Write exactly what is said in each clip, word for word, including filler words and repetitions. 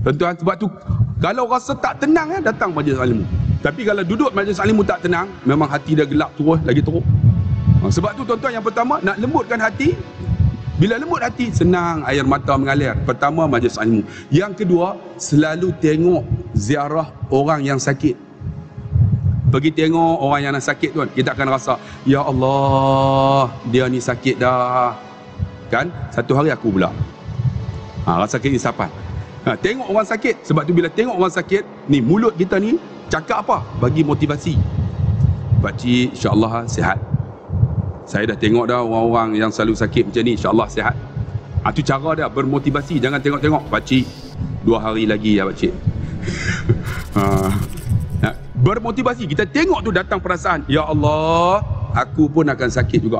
Tuan-tuan, sebab tu kalau rasa tak tenang ya, datang majlis ilmu. Tapi kalau duduk majlis ilmu tak tenang, memang hati dia gelap terus, lagi teruk. Ha, sebab tu tuan-tuan, yang pertama nak lembutkan hati. Bila lembut hati, senang air mata mengalir. Pertama, majlis ilmu. Yang kedua, selalu tengok ziarah orang yang sakit. Pergi tengok orang yang sakit tuan, kita akan rasa, ya Allah, dia ni sakit dah. Kan? Satu hari aku pula. Ha, rasa keinsapan. Ha, tengok orang sakit. Sebab tu bila tengok orang sakit, ni mulut kita ni cakap apa? Bagi motivasi. Pakcik, insya-Allah sihat. Saya dah tengok dah orang-orang yang selalu sakit macam ni, insya-Allah sihat. Ha, tu cara dia bermotivasi. Jangan tengok-tengok, pakcik, dua hari lagi ya pakcik. ha, ha, bermotivasi. Kita tengok tu datang perasaan, ya Allah, aku pun akan sakit juga.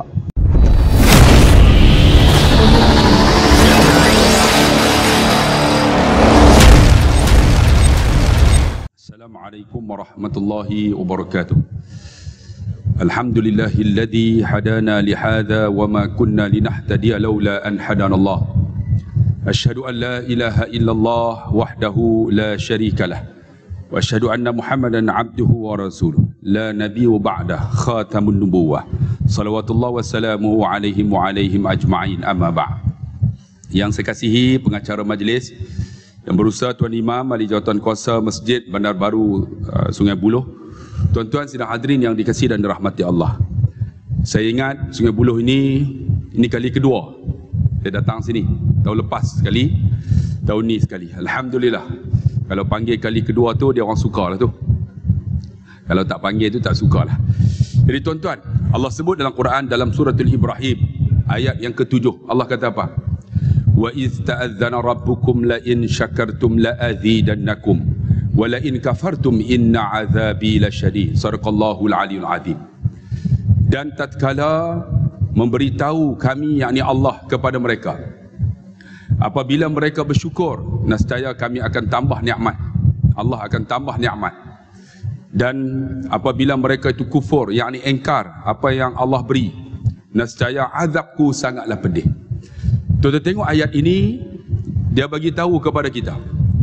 Assalamualaikum warahmatullahi wabarakatuh. Alhamdulillahilladzi hadana lihadza wa ma kunna linahtadiya laula an hadanallah. Asyhadu an la ilaha illallah wahdahu la syarikalah. Wa asyhadu anna Muhammadan abduhu wa rasuluh. La nabiyyu ba'dah khatamun nubuwah. Salawatullah wa salamuhu alaihim wa alaihim ajma'in, amma ba'd. Yang saya kasihi pengacara majlis, yang berusaha Tuan Imam Ahli Jawatan Kuasa Masjid Bandar Baru uh, Sungai Buloh, tuan-tuan sidang hadirin yang dikasihi dan dirahmati Allah. Saya ingat Sungai Buloh ini ini kali kedua saya datang sini. Tahun lepas sekali, tahun ni sekali. Alhamdulillah. Kalau panggil kali kedua tu, dia orang suka lah tu. Kalau tak panggil tu tak suka lah. Jadi tuan-tuan, Allah sebut dalam Quran, dalam suratul Ibrahim ayat yang ketujuh, Allah kata apa? Wa iz ta'adzana rabbukum la in syakartum la azidannakum wa la in kafartum inna azabi lasyadid. Sadaqallahul aliyul azim. Dan tatkala memberitahu kami, yakni Allah, kepada mereka, apabila mereka bersyukur, nescaya kami akan tambah nikmat. Allah akan tambah nikmat. Dan apabila mereka itu kufur, yakni engkar apa yang Allah beri, nescaya azabku sangatlah pedih. Tuan-tuan tengok ayat ini, dia bagi tahu kepada kita,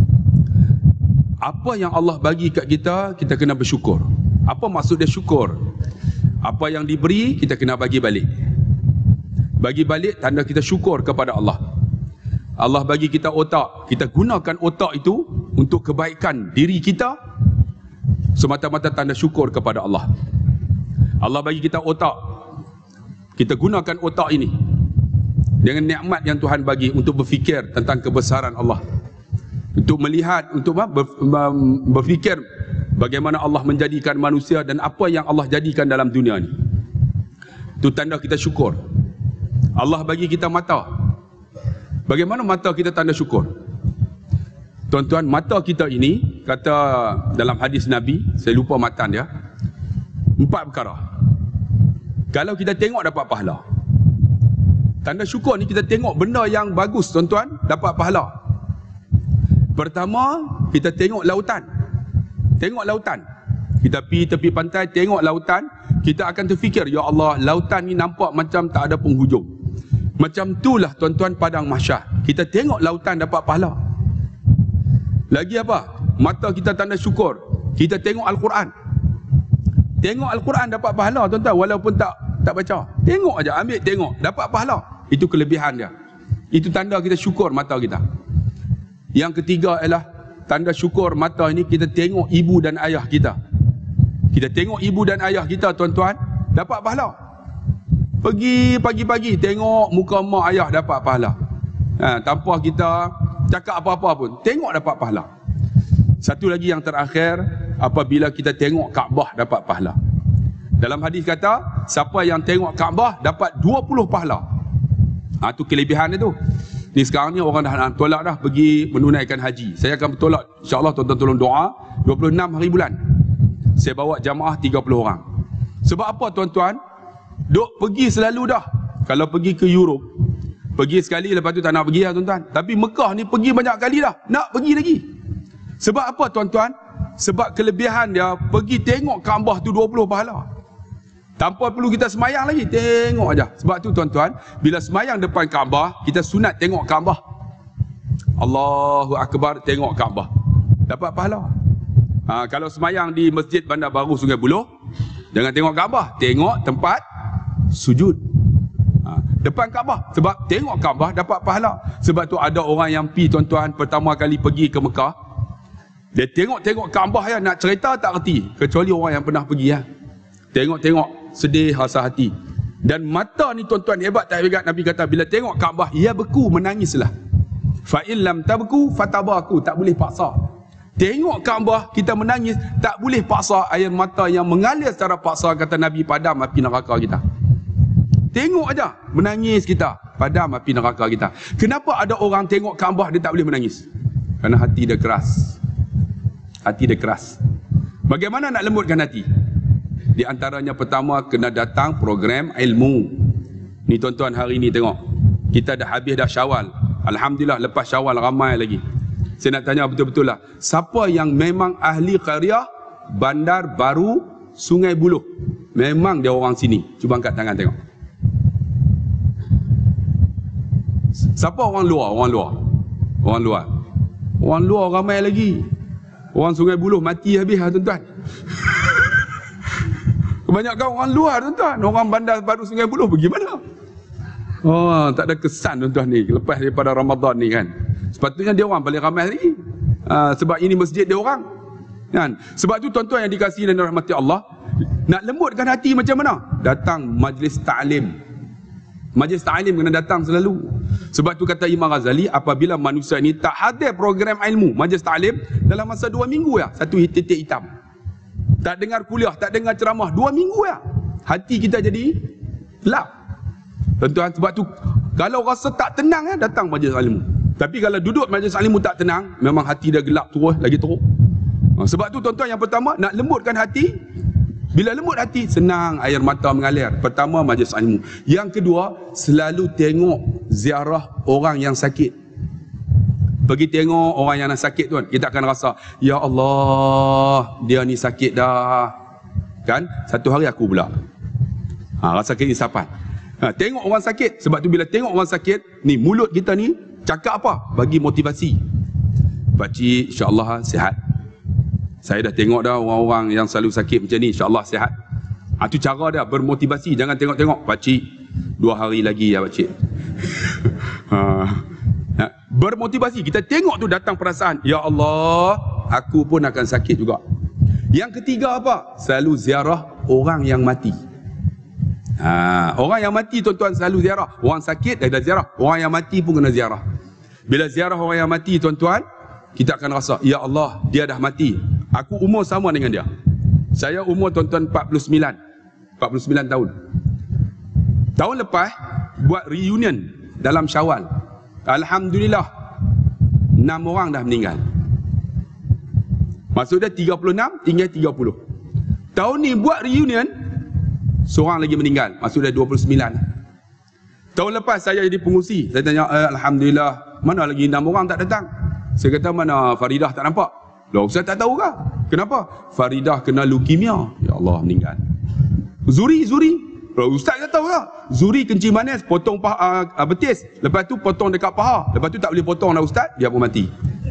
apa yang Allah bagi kat kita, kita kena bersyukur. Apa maksud dia syukur? Apa yang diberi, kita kena bagi balik. Bagi balik tanda kita syukur kepada Allah. Allah bagi kita otak, kita gunakan otak itu untuk kebaikan diri kita, semata-mata tanda syukur kepada Allah. Allah bagi kita otak, kita gunakan otak ini dengan nikmat yang Tuhan bagi untuk berfikir tentang kebesaran Allah, untuk melihat, untuk berfikir bagaimana Allah menjadikan manusia dan apa yang Allah jadikan dalam dunia ni. Itu tanda kita syukur. Allah bagi kita mata. Bagaimana mata kita tanda syukur? Tuan-tuan, mata kita ini, kata dalam hadis Nabi, saya lupa matan dia, empat perkara. Kalau kita tengok dapat pahala. Tanda syukur ni kita tengok benda yang bagus, tuan-tuan, dapat pahala. Pertama, kita tengok lautan. Tengok lautan. Kita pergi tepi pantai, tengok lautan, kita akan terfikir, ya Allah, lautan ni nampak macam tak ada penghujung. Macam itulah tuan-tuan padang mahsyar. Kita tengok lautan dapat pahala. Lagi apa? Mata kita tanda syukur, kita tengok Al-Quran. Tengok Al-Quran dapat pahala, tuan-tuan, walaupun tak tak baca. Tengok aja, ambil tengok, dapat pahala. Itu kelebihan dia. Itu tanda kita syukur mata kita. Yang ketiga ialah tanda syukur mata ini, kita tengok ibu dan ayah kita. Kita tengok ibu dan ayah kita, tuan-tuan, dapat pahala. Pergi pagi-pagi tengok muka mak ayah, dapat pahala. Ha, tanpa kita cakap apa-apa pun, tengok dapat pahala. Satu lagi yang terakhir, apabila kita tengok Kaabah, dapat pahala. Dalam hadis kata, siapa yang tengok Kaabah dapat dua puluh pahala. Ha, tu kelebihan dia tu. Ni sekarang ni orang dah nak tolak dah pergi menunaikan haji. Saya akan bertolak, insya-Allah, tuan-tuan tolong doa, dua puluh enam hari bulan. Saya bawa jamaah tiga puluh orang. Sebab apa, tuan-tuan? Duk pergi selalu dah. Kalau pergi ke Europe, pergi sekali, lepas tu tak nak pergi lah, tuan-tuan. Tapi Mekah ni pergi banyak kali dah, nak pergi lagi. Sebab apa, tuan-tuan? Sebab kelebihan dia, pergi tengok Kaabah tu dua puluh pahala. Tanpa perlu kita semayang lagi, tengok aja. Sebab tu tuan-tuan, bila semayang depan Kaabah, kita sunat tengok Kaabah. Allahu Akbar, tengok Kaabah, dapat pahala. Ha, kalau semayang di Masjid Bandar Baru Sungai Buloh, jangan tengok Kaabah, tengok tempat sujud. Ha, depan Kaabah, sebab tengok Kaabah dapat pahala. Sebab tu ada orang yang pi tuan-tuan pertama kali pergi ke Mekah, dia tengok-tengok Kaabah ya, nak cerita tak reti, kecuali orang yang pernah pergi ya. Tengok-tengok sedih rasa hati. Dan mata ni tuan-tuan hebat tak hebat, Nabi kata bila tengok Kaabah ia beku, menangislah. Fa in lam tabku fatabaku, tak boleh paksa. Tengok Kaabah kita menangis, tak boleh paksa air mata yang mengalir secara paksa, kata Nabi, padam api neraka kita. Tengok aja menangis kita, padam api neraka kita. Kenapa ada orang tengok Kaabah dia tak boleh menangis? Kerana hati dia keras. Hati dia keras. Bagaimana nak lembutkan hati? Di antaranya pertama, kena datang program ilmu. Ni tuan-tuan hari ni tengok, kita dah habis dah Syawal. Alhamdulillah, lepas Syawal ramai lagi. Saya nak tanya betul-betul lah, siapa yang memang ahli qaryah Bandar Baru Sungai Buloh? Memang dia orang sini. Cuba angkat tangan tengok. Siapa orang luar? Orang luar. Orang luar. Orang luar ramai lagi. Orang Sungai Buloh mati habis lah tuan-tuan. Kebanyakan orang luar tuan-tuan. Orang Bandar Baru Sungai Buloh pergi mana? Oh, tak ada kesan tuan-tuan ni lepas daripada Ramadan ni kan. Sepatutnya dia orang paling ramai lagi. Uh, sebab ini masjid dia orang. Kan? Sebab tu tuan-tuan yang dikasihi dan dirahmati Allah, nak lembutkan hati macam mana? Datang majlis ta'lim. Majlis ta'lim kena datang selalu. Sebab tu kata Imam Ghazali, apabila manusia ni tak hadir program ilmu, majlis ta'lim, dalam masa dua minggu ya, satu titik hitam. Tak dengar kuliah, tak dengar ceramah, dua minggu ya, hati kita jadi gelap. Tuan-tuan, sebab tu kalau rasa tak tenang ya, datang majlis ilmu. Tapi kalau duduk majlis ilmu tak tenang, memang hati dia gelap terus, lagi teruk. Sebab tu tuan-tuan, yang pertama nak lembutkan hati. Bila lembut hati, senang air mata mengalir. Pertama, majlis ilmu. Yang kedua, selalu tengok ziarah orang yang sakit. Pergi tengok orang yang sakit tuan, kita akan rasa, ya Allah, dia ni sakit dah. Kan? Satu hari aku pula. Ha, rasa keinsapan. Ha, tengok orang sakit. Sebab tu bila tengok orang sakit, ni mulut kita ni cakap apa? Bagi motivasi. Pakcik, insya-Allah sihat. Saya dah tengok dah orang-orang yang selalu sakit macam ni, insya-Allah sihat. Ha, tu cara dia bermotivasi. Jangan tengok-tengok, pakcik, dua hari lagi ya pakcik. ha, ha, bermotivasi. Kita tengok tu datang perasaan, ya Allah, aku pun akan sakit juga. Yang ketiga apa? Selalu ziarah orang yang mati. Ha, orang yang mati tuan-tuan selalu ziarah. Orang sakit dah ziarah, orang yang mati pun kena ziarah. Bila ziarah orang yang mati tuan-tuan, kita akan rasa, ya Allah, dia dah mati, aku umur sama dengan dia. Saya umur tuan-tuan empat puluh sembilan empat puluh sembilan tahun. Tahun lepas buat reunion dalam Syawal, alhamdulillah enam orang dah meninggal. Maksud dia tiga puluh enam tinggal tiga puluh. Tahun ni buat reunion, seorang lagi meninggal, maksud dia dua puluh sembilan. Tahun lepas saya jadi pengurusi, saya tanya, eh, alhamdulillah, mana lagi enam orang tak datang? Saya kata, mana Faridah tak nampak? Loh, saya tak tahu ke? Kenapa? Faridah kena leukemia. Ya Allah, meninggal. Zuri, Zuri. Loh, Ustaz tak tahu ke? Zuri kencing manis, potong paha, uh, betis. Lepas tu potong dekat paha. Lepas tu tak boleh potong dah Ustaz, dia pun mati.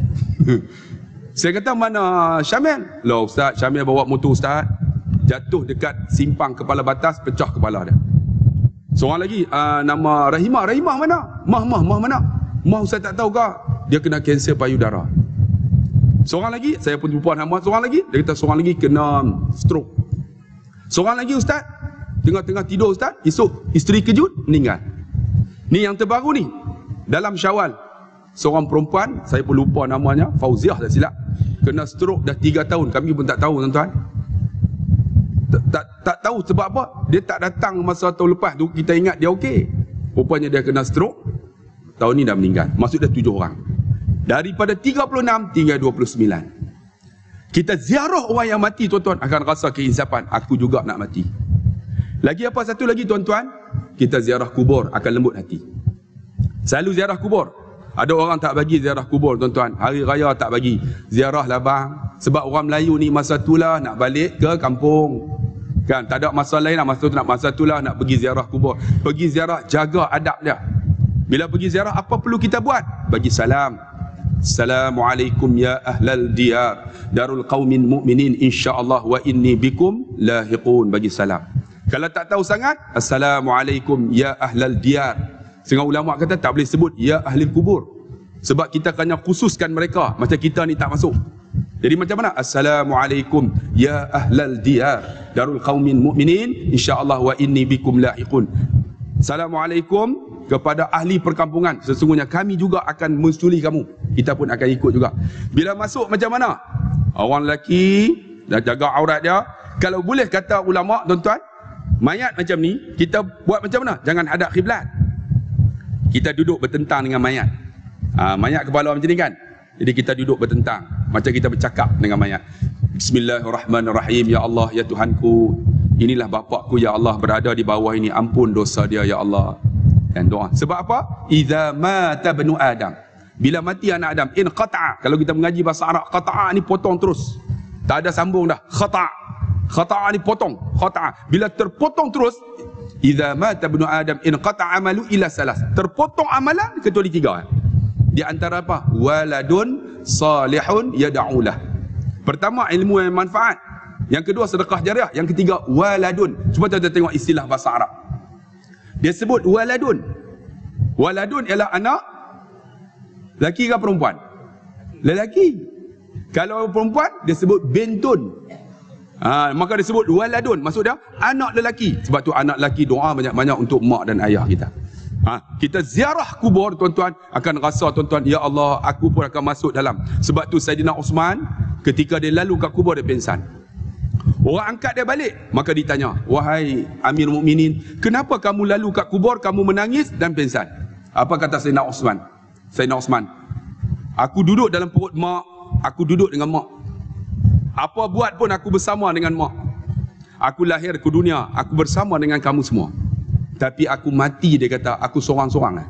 Saya kata, mana Syamil? Loh Ustaz, Syamil bawa motor Ustaz, jatuh dekat simpang kepala batas, pecah kepala dia. Seorang lagi, uh, nama Rahimah. Rahimah mana? Mah, Mah, Mah mana? Mah Ustaz tak tahu ke? Dia kena kanser payudara. Seorang lagi, saya pun jumpa nama seorang lagi, dia kata seorang lagi kena stroke. Seorang lagi Ustaz, tengah-tengah tidur Ustaz, esok isteri kejut, meninggal. Ni yang terbaru ni, dalam Syawal, seorang perempuan, saya pun lupa namanya, Fauziah tak silap, kena stroke dah tiga tahun, kami pun tak tahu tuan-tuan. Tak, tak, tak tahu sebab apa, dia tak datang masa tahun lepas tu, kita ingat dia okey. Rupanya dia kena stroke, tahun ni dah meninggal, maksud dia tujuh orang. Daripada tiga puluh enam tinggal dua puluh sembilan. Kita ziarah orang yang mati tuan-tuan, akan rasa keinsapan, aku juga nak mati. Lagi apa satu lagi tuan-tuan? Kita ziarah kubur, akan lembut hati. Selalu ziarah kubur. Ada orang tak bagi ziarah kubur tuan-tuan, hari raya tak bagi. Ziarah lah bang, sebab orang Melayu ni masa itulah nak balik ke kampung. Kan, tak ada masa lain lah, masa tu nak masa itulah nak pergi ziarah kubur. Pergi ziarah, jaga adab dia. Bila pergi ziarah, apa perlu kita buat? Bagi salam. Assalamualaikum ya ahlal diyar darul qaumin mu'minin insyaallah wa inni bikum lahiqun, bagi salam. Kalau tak tahu sangat, Assalamualaikum ya ahlal diyar. Setengah ulama kata tak boleh sebut ya ahli kubur, sebab kita kena khususkan mereka, macam kita ni tak masuk. Jadi macam mana? Assalamualaikum ya ahlal diyar darul qaumin mu'minin insyaallah wa inni bikum lahiqun. Assalamualaikum kepada ahli perkampungan, sesungguhnya kami juga akan mensuli kamu, kita pun akan ikut juga. Bila masuk macam mana? Orang lelaki dah jaga aurat dia. Kalau boleh kata ulama tuan-tuan, mayat macam ni kita buat macam mana? Jangan hadap kiblat. Kita duduk bertentang dengan mayat. Ha, mayat kepala macam ni kan, jadi kita duduk bertentang, macam kita bercakap dengan mayat. Bismillahirrahmanirrahim. Ya Allah, ya Tuhanku, inilah bapakku ya Allah, berada di bawah ini, ampun dosa dia ya Allah. Dan doa. Sebab apa? Idza mata banu Adam, bila mati anak Adam, in qata'a. Kalau kita mengaji bahasa Arab, qata'a ni potong terus, tak ada sambung dah. Khata', khata'a ni potong, khata'a. Bila terpotong terus, idza mata banu Adam in qata'a amalu ila salas, terpotong amalan kecuali tiga. Di antara apa? Waladun salihun yad'ulah. Pertama, ilmu yang manfaat. Yang kedua, sedekah jariah. Yang ketiga, waladun. Cuba kita tengok istilah bahasa Arab. Dia sebut waladun. Waladun ialah anak lelaki ke perempuan? Lelaki. Kalau perempuan dia sebut bintun. Ha, maka dia sebut waladun, maksud dia anak lelaki. Sebab tu anak lelaki doa banyak-banyak untuk mak dan ayah kita. Ha, kita ziarah kubur tuan-tuan, akan rasa tuan-tuan, ya Allah, aku pun akan masuk dalam. Sebab tu Saidina Osman ketika dia lalu kat kubur dia pingsan. Orang angkat dia balik, maka ditanya, wahai Amir Mukminin, kenapa kamu lalu kat kubur, kamu menangis dan pingsan? Apa kata Saidina Osman? Saidina Osman, aku duduk dalam perut mak, aku duduk dengan mak. Apa buat pun aku bersama dengan mak. Aku lahir ke dunia, aku bersama dengan kamu semua. Tapi aku mati, dia kata, aku sorang-sorang.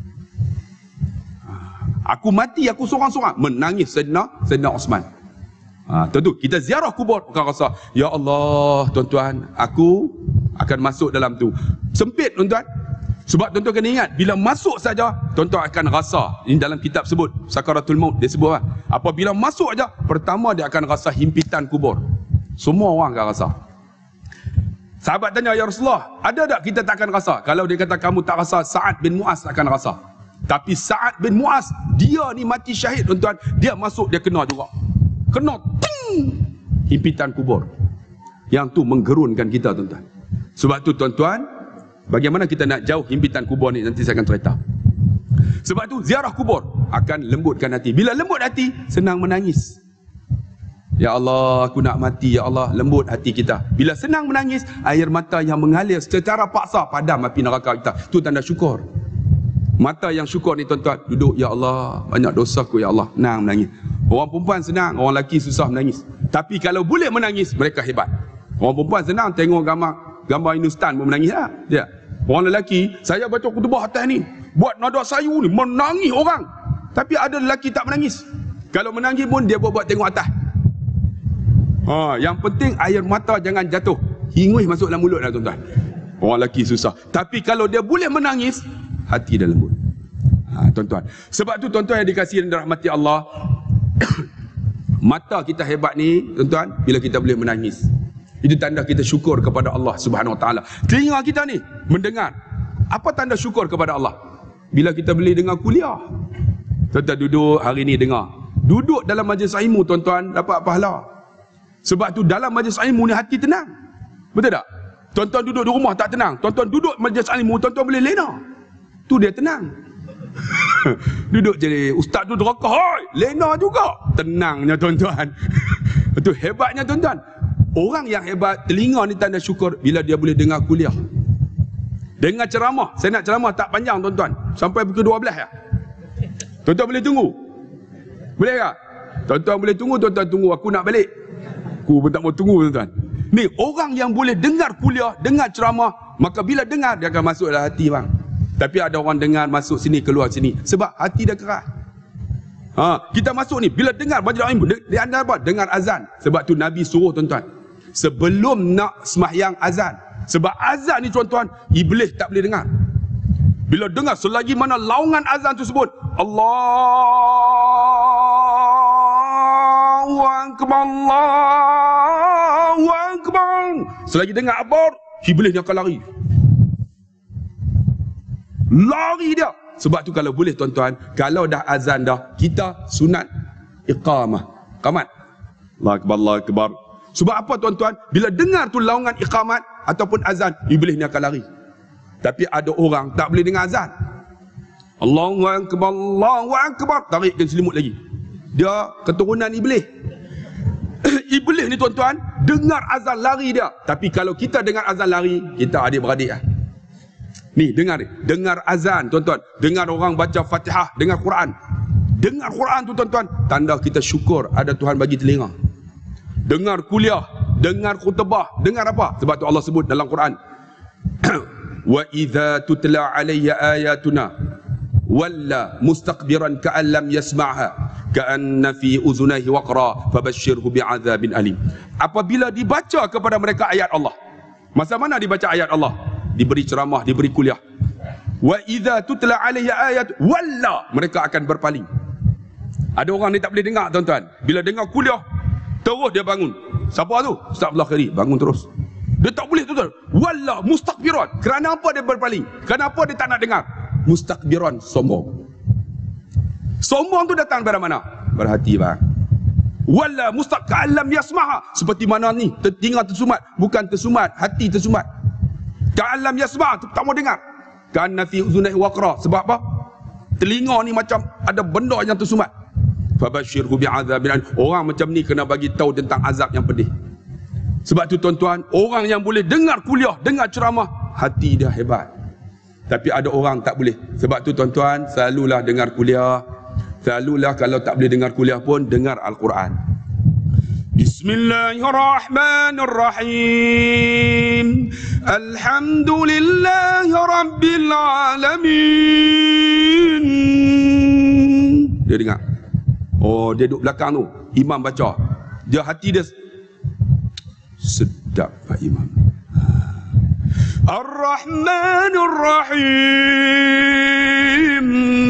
Aku mati, aku sorang-sorang. Menangis Saidina Saidina Osman. Ha, tentu kita ziarah kubur, bukan rasa, ya Allah tuan-tuan, aku akan masuk dalam tu. Sempit tuan-tuan. Sebab tuan-tuan kena ingat, bila masuk saja tuan-tuan akan rasa. Ini dalam kitab sebut Sakaratul Maut, dia sebut apa? Apabila masuk saja, pertama dia akan rasa himpitan kubur. Semua orang akan rasa. Sahabat tanya, ya Rasulullah, ada tak kita tak akan rasa? Kalau dia kata kamu tak rasa, Sa'ad bin Mu'az akan rasa. Tapi Sa'ad bin Mu'az, dia ni mati syahid tuan-tuan, dia masuk dia kena juga. Kena ting, himpitan kubur. Yang tu menggerunkan kita tuan-tuan. Sebab tu tuan-tuan, bagaimana kita nak jauh himpitan kubur ni, nanti saya akan cerita. Sebab tu ziarah kubur akan lembutkan hati. Bila lembut hati, senang menangis. Ya Allah, aku nak mati, ya Allah, lembut hati kita. Bila senang menangis, air mata yang mengalir secara paksa padam api neraka kita. Itu tanda syukur. Mata yang syukur ni tuan-tuan, duduk, ya Allah, banyak dosaku ya Allah, senang menangis. Orang perempuan senang, orang lelaki susah menangis. Tapi kalau boleh menangis, mereka hebat. Orang perempuan senang, tengok gambar gambar Hindustan pun menangis lah. Ya. Orang lelaki, saya baca khutbah atas ni, buat nada sayu ni, menangis orang. Tapi ada lelaki tak menangis. Kalau menangis pun dia buat-buat tengok atas. Ha, yang penting air mata jangan jatuh, hingus masuk dalam mulut lah tuan-tuan. Orang lelaki susah. Tapi kalau dia boleh menangis, hati dah lembut. Ha, tuan-tuan. Sebab tu tuan-tuan yang dikasihi dan dirahmati Allah, mata kita hebat ni tuan-tuan, bila kita boleh menangis. Itu tanda kita syukur kepada Allah Subhanahu Wa Taala. Telinga kita ni mendengar. Apa tanda syukur kepada Allah? Bila kita boleh dengar kuliah. Tuan-tuan duduk hari ni dengar. Duduk dalam majlis ilmu tuan-tuan dapat pahala. Sebab tu dalam majlis ilmu ni hati tenang. Betul tak? Tuan-tuan duduk di rumah tak tenang. Tuan-tuan duduk majlis ilmu, tuan-tuan boleh lena. Tu dia tenang. Duduk jadi ustaz tu derakah, hoi, lena juga. Tenangnya tuan-tuan. Itu hebatnya tuan-tuan. Orang yang hebat, telinga ni tanda syukur bila dia boleh dengar kuliah. Dengar ceramah. Saya nak ceramah tak panjang tuan-tuan, sampai pukul dua belas ya. Tuan-tuan boleh tunggu? Boleh tak? Tuan-tuan boleh tunggu, tuan-tuan tunggu. Aku nak balik. Aku pun tak mau tunggu tuan-tuan. Ni orang yang boleh dengar kuliah, dengar ceramah, maka bila dengar dia akan masuk dalam hati bang. Tapi ada orang dengar masuk sini keluar sini sebab hati dah keras. Ha, kita masuk ni bila dengar majlis ilmu, dia anda apa? Dengar azan. Sebab tu Nabi suruh tuan-tuan, sebelum nak sembahyang azan. Sebab azan ni tuan-tuan, iblis tak boleh dengar. Bila dengar selagi mana laungan azan tersebut, Allah Allahu Akbar, Allahu Akbar. Selagi dengar akbar, Iblis ni akan lari. Lari dia. Sebab tu kalau boleh tuan-tuan, kalau dah azan dah, kita sunat iqamah. Qamat. Allahu Akbar, Allahu Akbar. Sebab apa tuan-tuan? Bila dengar tu laungan iqamat ataupun azan, Iblis ni akan lari. Tapi ada orang tak boleh dengar azan. Allahu Akbar, Allahu Akbar, tarikkan selimut lagi. Dia keturunan Iblis. Iblis ni tuan-tuan, dengar azan lari dia. Tapi kalau kita dengar azan lari, kita adik-beradik lah. Ni dengar, dengar azan tuan-tuan, dengar orang baca Fatihah, dengar Quran. Dengar Quran tu tuan-tuan, tanda kita syukur ada Tuhan bagi telinga. Dengar kuliah, dengar khutbah, dengar apa? Sebab tu Allah sebut dalam Quran. Wa idza tutla alayya ayatuna walla mustaqbiran ka'an lam yasma'ha ka'anna fi uzunayhi waqra fabashshirhu bi'adzabin alim. Apabila dibaca kepada mereka ayat Allah. Masa mana dibaca ayat Allah? Diberi ceramah, diberi kuliah. Wa idza tutla alayya ayat walla, mereka akan berpaling. Ada orang ni tak boleh dengar tuan-tuan. Bila dengar kuliah, terus dia bangun. Siapa tu? Ustaz Abdullah Khairi, bangun terus. Dia tak boleh tuan-tuan. Walla mustakbiran. Kerana apa dia berpaling? Kenapa dia tak nak dengar? Mustakbiran, sombong. Sombong tu datang dari mana? Berhati bang. Walla mustaqal lam yasmaha. Seperti mana ni? Telinga tersumat, bukan tersumat, hati tersumat. Ka'alam yasma', tak mau dengar. Kana fi uzunaihi waqra. Sebab apa? Telinga ni macam ada benda yang tersumat. Fabashshirhu bi'adzabin alim. Orang macam ni kena bagi tahu tentang azab yang pedih. Sebab tu tuan-tuan, orang yang boleh dengar kuliah, dengar ceramah, hati dia hebat. Tapi ada orang tak boleh. Sebab tu tuan-tuan, selalulah dengar kuliah. Selalulah kalau tak boleh dengar kuliah pun, dengar Al-Quran. Bismillahirrahmanirrahim. Alhamdulillahi Rabbil Alamin. Dia dengar. Oh, dia duduk belakang tu. Imam baca. Dia hati dia sedap Pak Imam. Ar-Rahmanir-Rahim.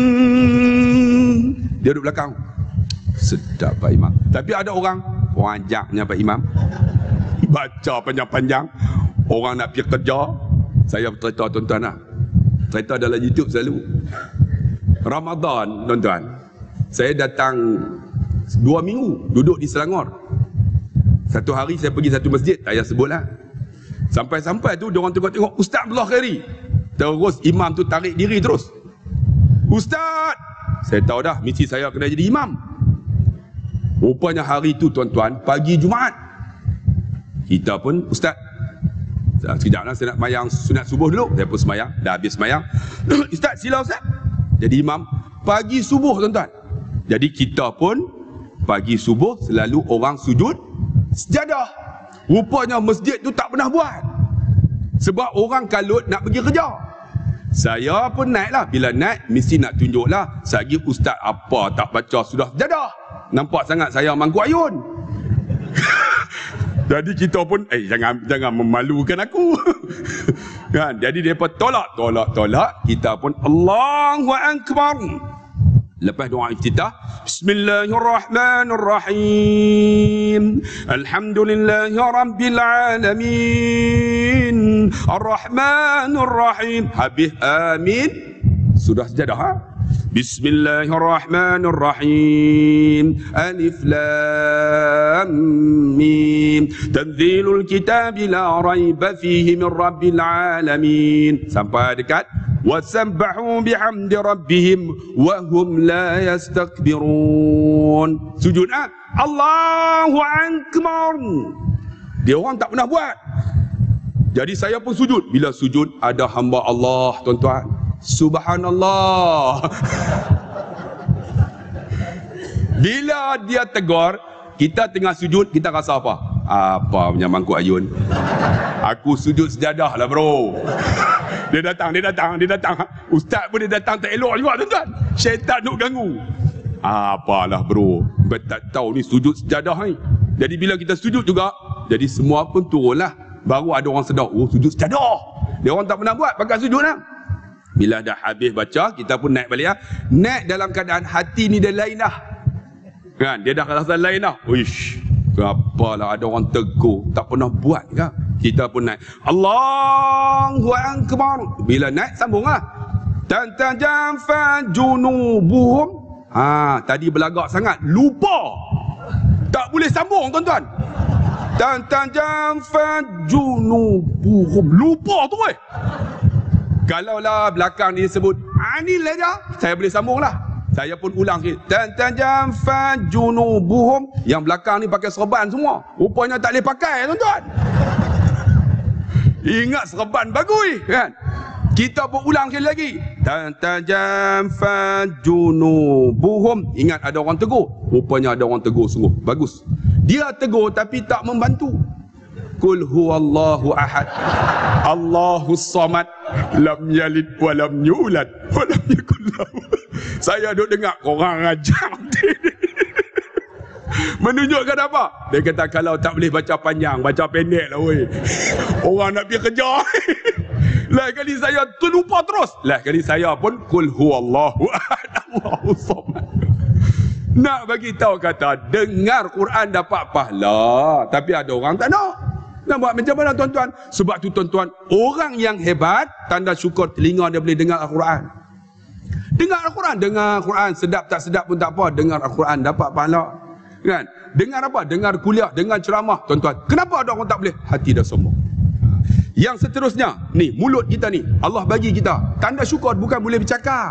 Dia duduk belakang. Sedap Pak Imam. Tapi ada orang panjangnya Pak Imam, baca panjang-panjang. Orang nak pergi kerja. Saya cerita tuan-tuan lah, cerita dalam YouTube selalu. Ramadan tuan-tuan, saya datang dua minggu duduk di Selangor. Satu hari saya pergi satu masjid, tak payah sebut lah. Sampai-sampai tu diorang tengok-tengok Ustaz Abdullah Khairi. Terus imam tu tarik diri terus. Ustaz, saya tahu dah misi saya kena jadi imam. Rupanya hari tu tuan-tuan, pagi Jumaat, kita pun Ustaz, sekejap lah saya nak mayang sunat subuh dulu. Saya pun semayang, dah habis semayang. Ustaz sila Ustaz jadi imam pagi subuh tuan-tuan. Jadi kita pun pagi subuh selalu orang sujud sejadah. Rupanya masjid tu tak pernah buat. Sebab orang kalut nak pergi kerja. Saya pun naik lah. Bila naik mesti nak tunjuk lah, sagi Ustaz apa tak baca sudah sejadah. Nampak sangat saya mangkuk ayun. Jadi kita pun eh jangan jangan memalukan aku. Kan? Jadi depa tolak tolak tolak, kita pun Allahu Akbar. Lepas doa iftitah, Bismillahirrahmanirrahim. Alhamdulillahi Rabbil Alamin. Ar-Rahmanir-Rahim. Habis amin, sudah sejadah ha? Bismillahirrahmanirrahim. Alif Lam Mim. Tanzilul Kitabi la raiba fihi min Rabbil Alamin. Sampai dekat wasabbahu bihamdi rabbihim wa hum la yastakbirun. Sujud ah, Allahu Akbar. Dia orang tak pernah buat. Jadi saya pun sujud. Bila sujud ada hamba Allah tuan-tuan, subhanallah. Bila dia tegur, kita tengah sujud, kita rasa apa? Apa punya mangkuk ayun? Aku sujud sejadah lah bro. Dia datang, dia datang, dia datang. Ustaz pun dia datang tak elok juga tuan-tuan. Syaitan nak ganggu. Apalah bro, tak tahu ni sujud sejadah ni. Jadi bila kita sujud juga, jadi semua pun turunlah. Baru ada orang sedar, oh sujud sejadah. Dia orang tak pernah buat, pakai sujud lah. Bila dah habis baca, kita pun naik balik lah. Naik dalam keadaan hati ni dia lain dah. Kan? Dia dah rasa lain dah. Uish, kenapalah ada orang tegur, tak pernah buat kan? Kita pun naik. Allahu Akbar. Bila naik sambunglah. Tantajaffa junubuhum. Ha, tadi berlagak sangat, lupa. Tak boleh sambung tuan-tuan. Tantajaffa junubuhum. Lupa tu weh. Kalaulah belakang dia sebut anil aja, saya boleh sambung lah. Saya pun ulang sikit. Tantajaffa junubuhum. Yang belakang ni pakai serban semua. Rupanya tak boleh pakai tuan-tuan. Ingat serban bagus kan? Kita pun ulang sekali lagi. Tantajaffa junubuhum. Ingat ada orang tegur. Rupanya ada orang tegur sungguh. Bagus. Dia tegur tapi tak membantu. Qul huwallahu ahad. Allahus samad. Lam yalid wa lam yulad wa lam yakul lahu. Saya duk dengar korang ajar. Menunjukkan apa? Dia kata kalau tak boleh baca panjang, baca pendek lah weh. Orang nak pergi kerja. Lain kali saya terlupa terus. Lain kali saya pun qul huwallahu ahad Allahus samad. Nak bagi tahu kata dengar Quran dapat pahala, tapi ada orang tak nak. Nak buat macam mana tuan-tuan? Sebab tu tuan-tuan, orang yang hebat tanda syukur telinga dia boleh dengar Al-Quran. Dengar Al-Quran, dengar Al-Quran, sedap tak sedap pun tak apa, dengar Al-Quran dapat pahala. Kan? Dengar apa? Dengar kuliah, dengar ceramah, tuan-tuan. Kenapa ada orang tak boleh? Hati dah sombong. Yang seterusnya, ni mulut kita ni, Allah bagi kita tanda syukur, bukan boleh bercakap.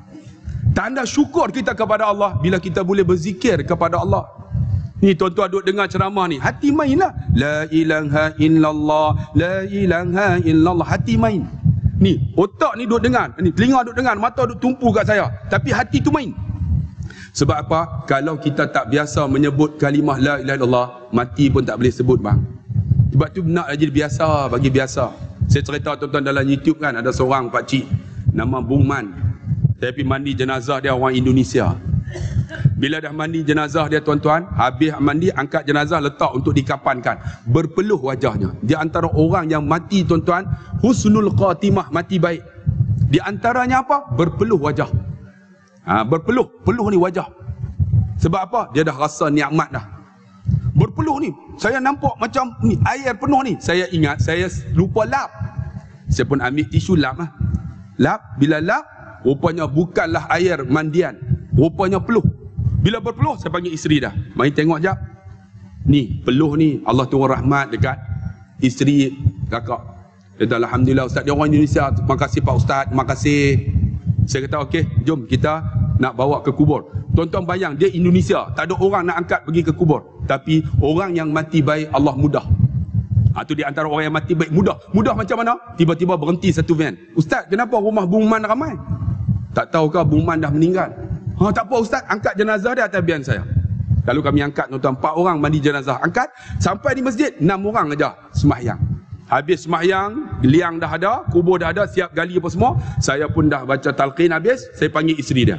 Tanda syukur kita kepada Allah bila kita boleh berzikir kepada Allah. Ni tuan-tuan duk dengar ceramah ni, hati mainlah. La ilaha illallah, la ilaha illallah, hati main. Ni otak ni duk dengar, ni telinga duk dengar, mata duk tumpu kat saya, tapi hati tu main. Sebab apa? Kalau kita tak biasa menyebut kalimah la ilaha illallah, mati pun tak boleh sebut bang. Sebab tu nak jadi biasa, bagi biasa. Saya cerita tuan-tuan dalam YouTube kan, ada seorang pakcik nama Bung Man. Saya pergi mandi jenazah dia, orang Indonesia. Bila dah mandi jenazah dia tuan-tuan, habis mandi, angkat jenazah letak untuk dikapankan. Berpeluh wajahnya. Di antara orang yang mati tuan-tuan, husnul khatimah, mati baik. Di antaranya apa? Berpeluh wajah. Ha, berpeluh, peluh ni wajah. Sebab apa? Dia dah rasa nikmat dah. Berpeluh ni, saya nampak macam ni, air penuh ni. Saya ingat, saya lupa lap. Saya pun ambil tisu lap lah. Lap, bila lap, rupanya bukanlah air mandian, rupanya peluh. Bila berpeluh, saya panggil isteri dah. Mari tengok jap. Ni, peluh ni, Allah turun rahmat dekat isteri kakak. Dia kata, alhamdulillah Ustaz, dia orang Indonesia. Terima kasih Pak Ustaz, terima kasih. Saya kata, okey, jom kita nak bawa ke kubur. Tuan-tuan bayang, dia Indonesia, tak ada orang nak angkat pergi ke kubur. Tapi orang yang mati baik, Allah mudah. Ha, tu di antara orang yang mati baik, mudah. Mudah macam mana? Tiba-tiba berhenti satu van. Ustaz, kenapa rumah Bung Man ramai? Tak tahukah Bung Man dah meninggal? Ha, tak apa Ustaz, angkat jenazah dia atas van saya. Lalu kami angkat tuan-tuan, empat orang mandi jenazah. Angkat, sampai di masjid, enam orang aja semahyang. Habis semahyang, liang dah ada, kubur dah ada, siap gali apa semua. Saya pun dah baca talqin habis, saya panggil isteri dia.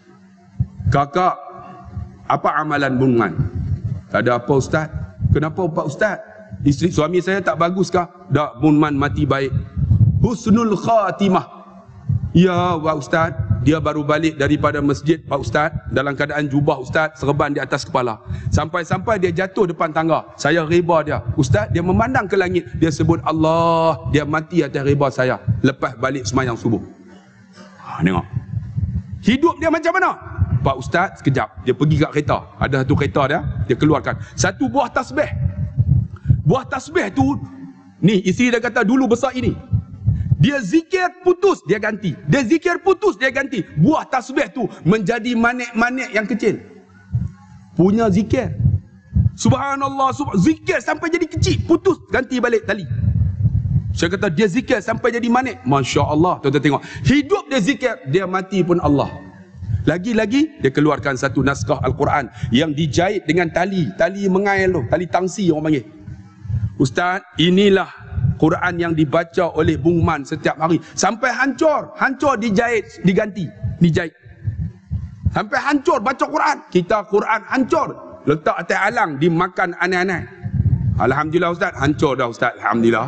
Kakak, apa amalan Bung Man? Tak ada apa Ustaz. Kenapa Pak Ustaz? Isteri suami saya tak bagus kah? Dak, Bung Man mati baik. Husnul khatimah. Ya Pak Ustaz, dia baru balik daripada masjid Pak Ustaz, dalam keadaan jubah Ustaz, serban di atas kepala. Sampai-sampai dia jatuh depan tangga. Saya riba dia. Ustaz, dia memandang ke langit, dia sebut Allah, dia mati atas riba saya. Lepas balik semayang subuh. Ha, tengok. Hidup dia macam mana? Pak Ustaz, sekejap, dia pergi kat kereta. Ada satu kereta dia, dia keluarkan satu buah tasbih. Buah tasbih tu, ni isteri dia kata dulu besar ini. Dia zikir putus, dia ganti. Dia zikir putus, dia ganti. Buah tasbih tu menjadi manik-manik yang kecil. Punya zikir. Subhanallah, subhanallah. Zikir sampai jadi kecil, putus, ganti balik tali. Saya kata dia zikir sampai jadi manik. Masya Allah, tuan-tuan tengok. Hidup dia zikir, dia mati pun Allah. Lagi-lagi dia keluarkan satu naskah Al-Quran yang dijahit dengan tali, tali mengail tu, tali tangsi orang panggil. Ustaz, inilah Quran yang dibaca oleh Bung Man setiap hari. Sampai hancur, hancur dijahit, diganti, dijahit. Sampai hancur baca Quran. Kita Quran hancur, letak atas alang, dimakan anai-anai. Alhamdulillah Ustaz, hancur dah Ustaz, alhamdulillah.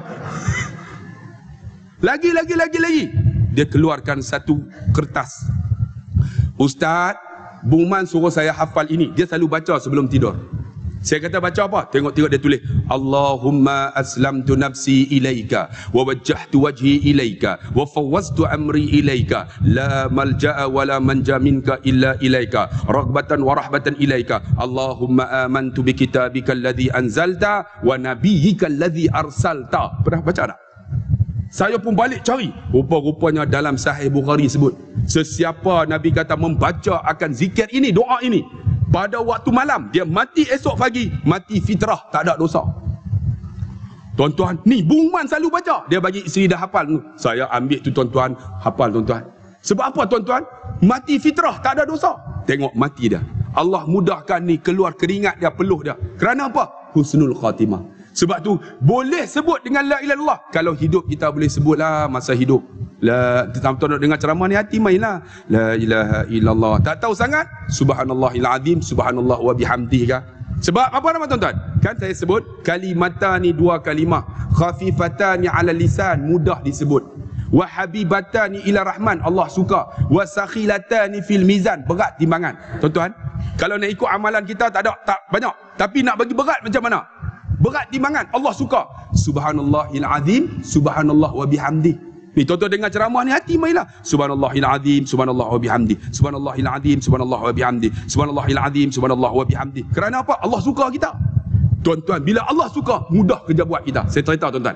Lagi, lagi, lagi, lagi. Dia keluarkan satu kertas. Ustaz, Bung Man suruh saya hafal ini. Dia selalu baca sebelum tidur. Saya kata baca apa? Tengok-tengok dia tulis, Allahumma aslamtu nafsi ilaika wa wajjahtu wajhi ilaika wa fawwaztu amri ilaika la malja'a wa la manja minka illa ilaika raghbatan wa rahbatan ilaika Allahumma amantu bi kitabika alladhi anzalta wa nabiyyika alladhi arsalta. Pernah baca tak? Saya pun balik cari. Rupa-rupanya dalam Sahih Bukhari sebut, sesiapa Nabi kata membaca akan zikir ini, doa ini pada waktu malam, dia mati esok pagi, mati fitrah, tak ada dosa. Tuan-tuan, ni Bung Man selalu baca. Dia bagi isteri dah hafal. Saya ambil tu tuan-tuan, hafal tuan-tuan. Sebab apa tuan-tuan? Mati fitrah, tak ada dosa. Tengok mati dia. Allah mudahkan ni, keluar keringat dia, peluh dia. Kerana apa? Husnul khatimah. Sebab tu boleh sebut dengan la ilaha illallah. Kalau hidup kita boleh sebutlah masa hidup. La, tuan-tuan nak dengar ceramah ni, hati mainlah. La ilaha illallah. Tak tahu sangat? Subhanallahil azim, subhanallah wa bihamdihi. Sebab apa nama tuan-tuan? Kan saya sebut kalimatani, dua kalimah, khafifatani ala lisan, mudah disebut. Wa habibatani ila rahman, Allah suka. Wa sakhilatani fil mizan, berat timbangan. Tuan-tuan, kalau nak ikut amalan kita tak ada, tak banyak. Tapi nak bagi berat macam mana? Berat timbangan, Allah suka. Subhanallahil azim, subhanallah wa bihamdi. Ni tuan-tuan dengar ceramah ni, hati mainlah. Subhanallahil azim, subhanallah wa bihamdi. Subhanallahil azim, subhanallah wa bihamdi. Subhanallahil azim, subhanallah wa bihamdi. Kerana apa? Allah suka kita. Tuan-tuan, bila Allah suka, mudah kerja buat kita. Saya cerita tuan-tuan.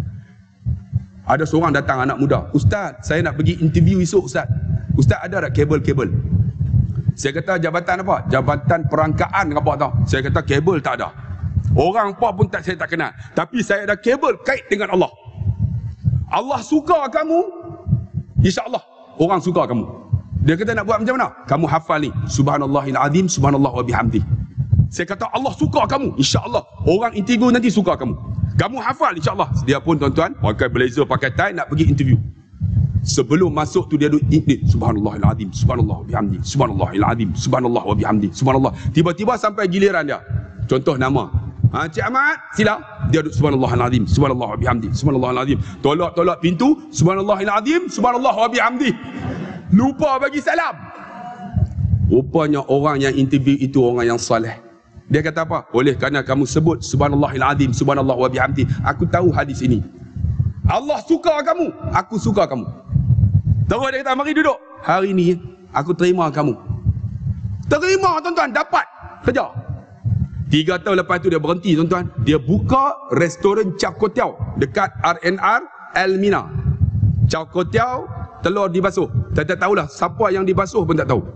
Ada seorang datang, anak muda. Ustaz, saya nak pergi interview esok Ustaz. Ustaz ada tak kabel-kabel? Saya kata jabatan apa? Jabatan perangkaan apa tau? Saya kata kabel tak ada. Orang apa pun tak, saya tak kenal. Tapi saya ada kabel kait dengan Allah. Allah suka kamu, insya-Allah orang suka kamu. Dia kata nak buat macam mana? Kamu hafal ni, subhanallahil azim, subhanallah wa bihamdi. Saya kata Allah suka kamu, insya-Allah orang interview nanti suka kamu. Kamu hafal insya-Allah. Dia pun tuan-tuan pakai blazer, pakai tie, nak pergi interview. Sebelum masuk tu dia duduk ni, subhanallahil azim, subhanallah wa bihamdi, subhanallahil azim, subhanallah wa bihamdi, subhanallah. Tiba-tiba sampai giliran dia. Contoh nama. Ha, Cik Ahmad, sila. Dia duduk subhanallahil azim, subhanallah wa bihamdi, subhanallahil azim. Tolak-tolak pintu, subhanallahil azim, subhanallah wa bihamdi. Lupa bagi salam. Rupanya orang yang interview itu orang yang soleh. Dia kata apa? Oleh kerana kamu sebut subhanallahil azim, subhanallah wa bihamdi, aku tahu hadis ini. Allah suka kamu, aku suka kamu. Terus dia kata, mari duduk. Hari ni aku terima kamu. Terima tuan-tuan, dapat kerja. Tiga tahun lepas tu dia berhenti tuan-tuan. Dia buka restoran Cakotiao dekat R and R Elmina. Cakotiao, telur dibasuh. Tak, tak tahulah siapa yang dibasuh pun tak tahu.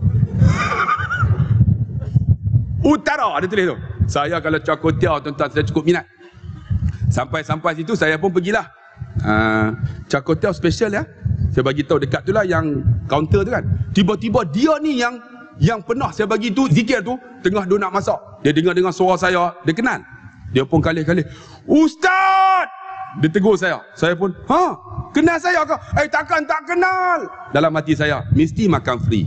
Utara ada tulis tu. Saya kalau Cakotiao tuan-tuan, saya cukup minat. Sampai-sampai situ saya pun pergilah. Uh, Cakotiao special ya. Saya bagi tahu dekat tu lah yang kaunter tu kan. Tiba-tiba dia ni yang Yang pernah saya bagi tu, zikir tu, tengah dia nak masak. Dia dengar-dengar suara saya, dia kenal. Dia pun kali-kali, Ustaz! Dia tegur saya. Saya pun, ha? Kenal saya ke? Eh takkan tak kenal. Dalam hati saya, mesti makan free.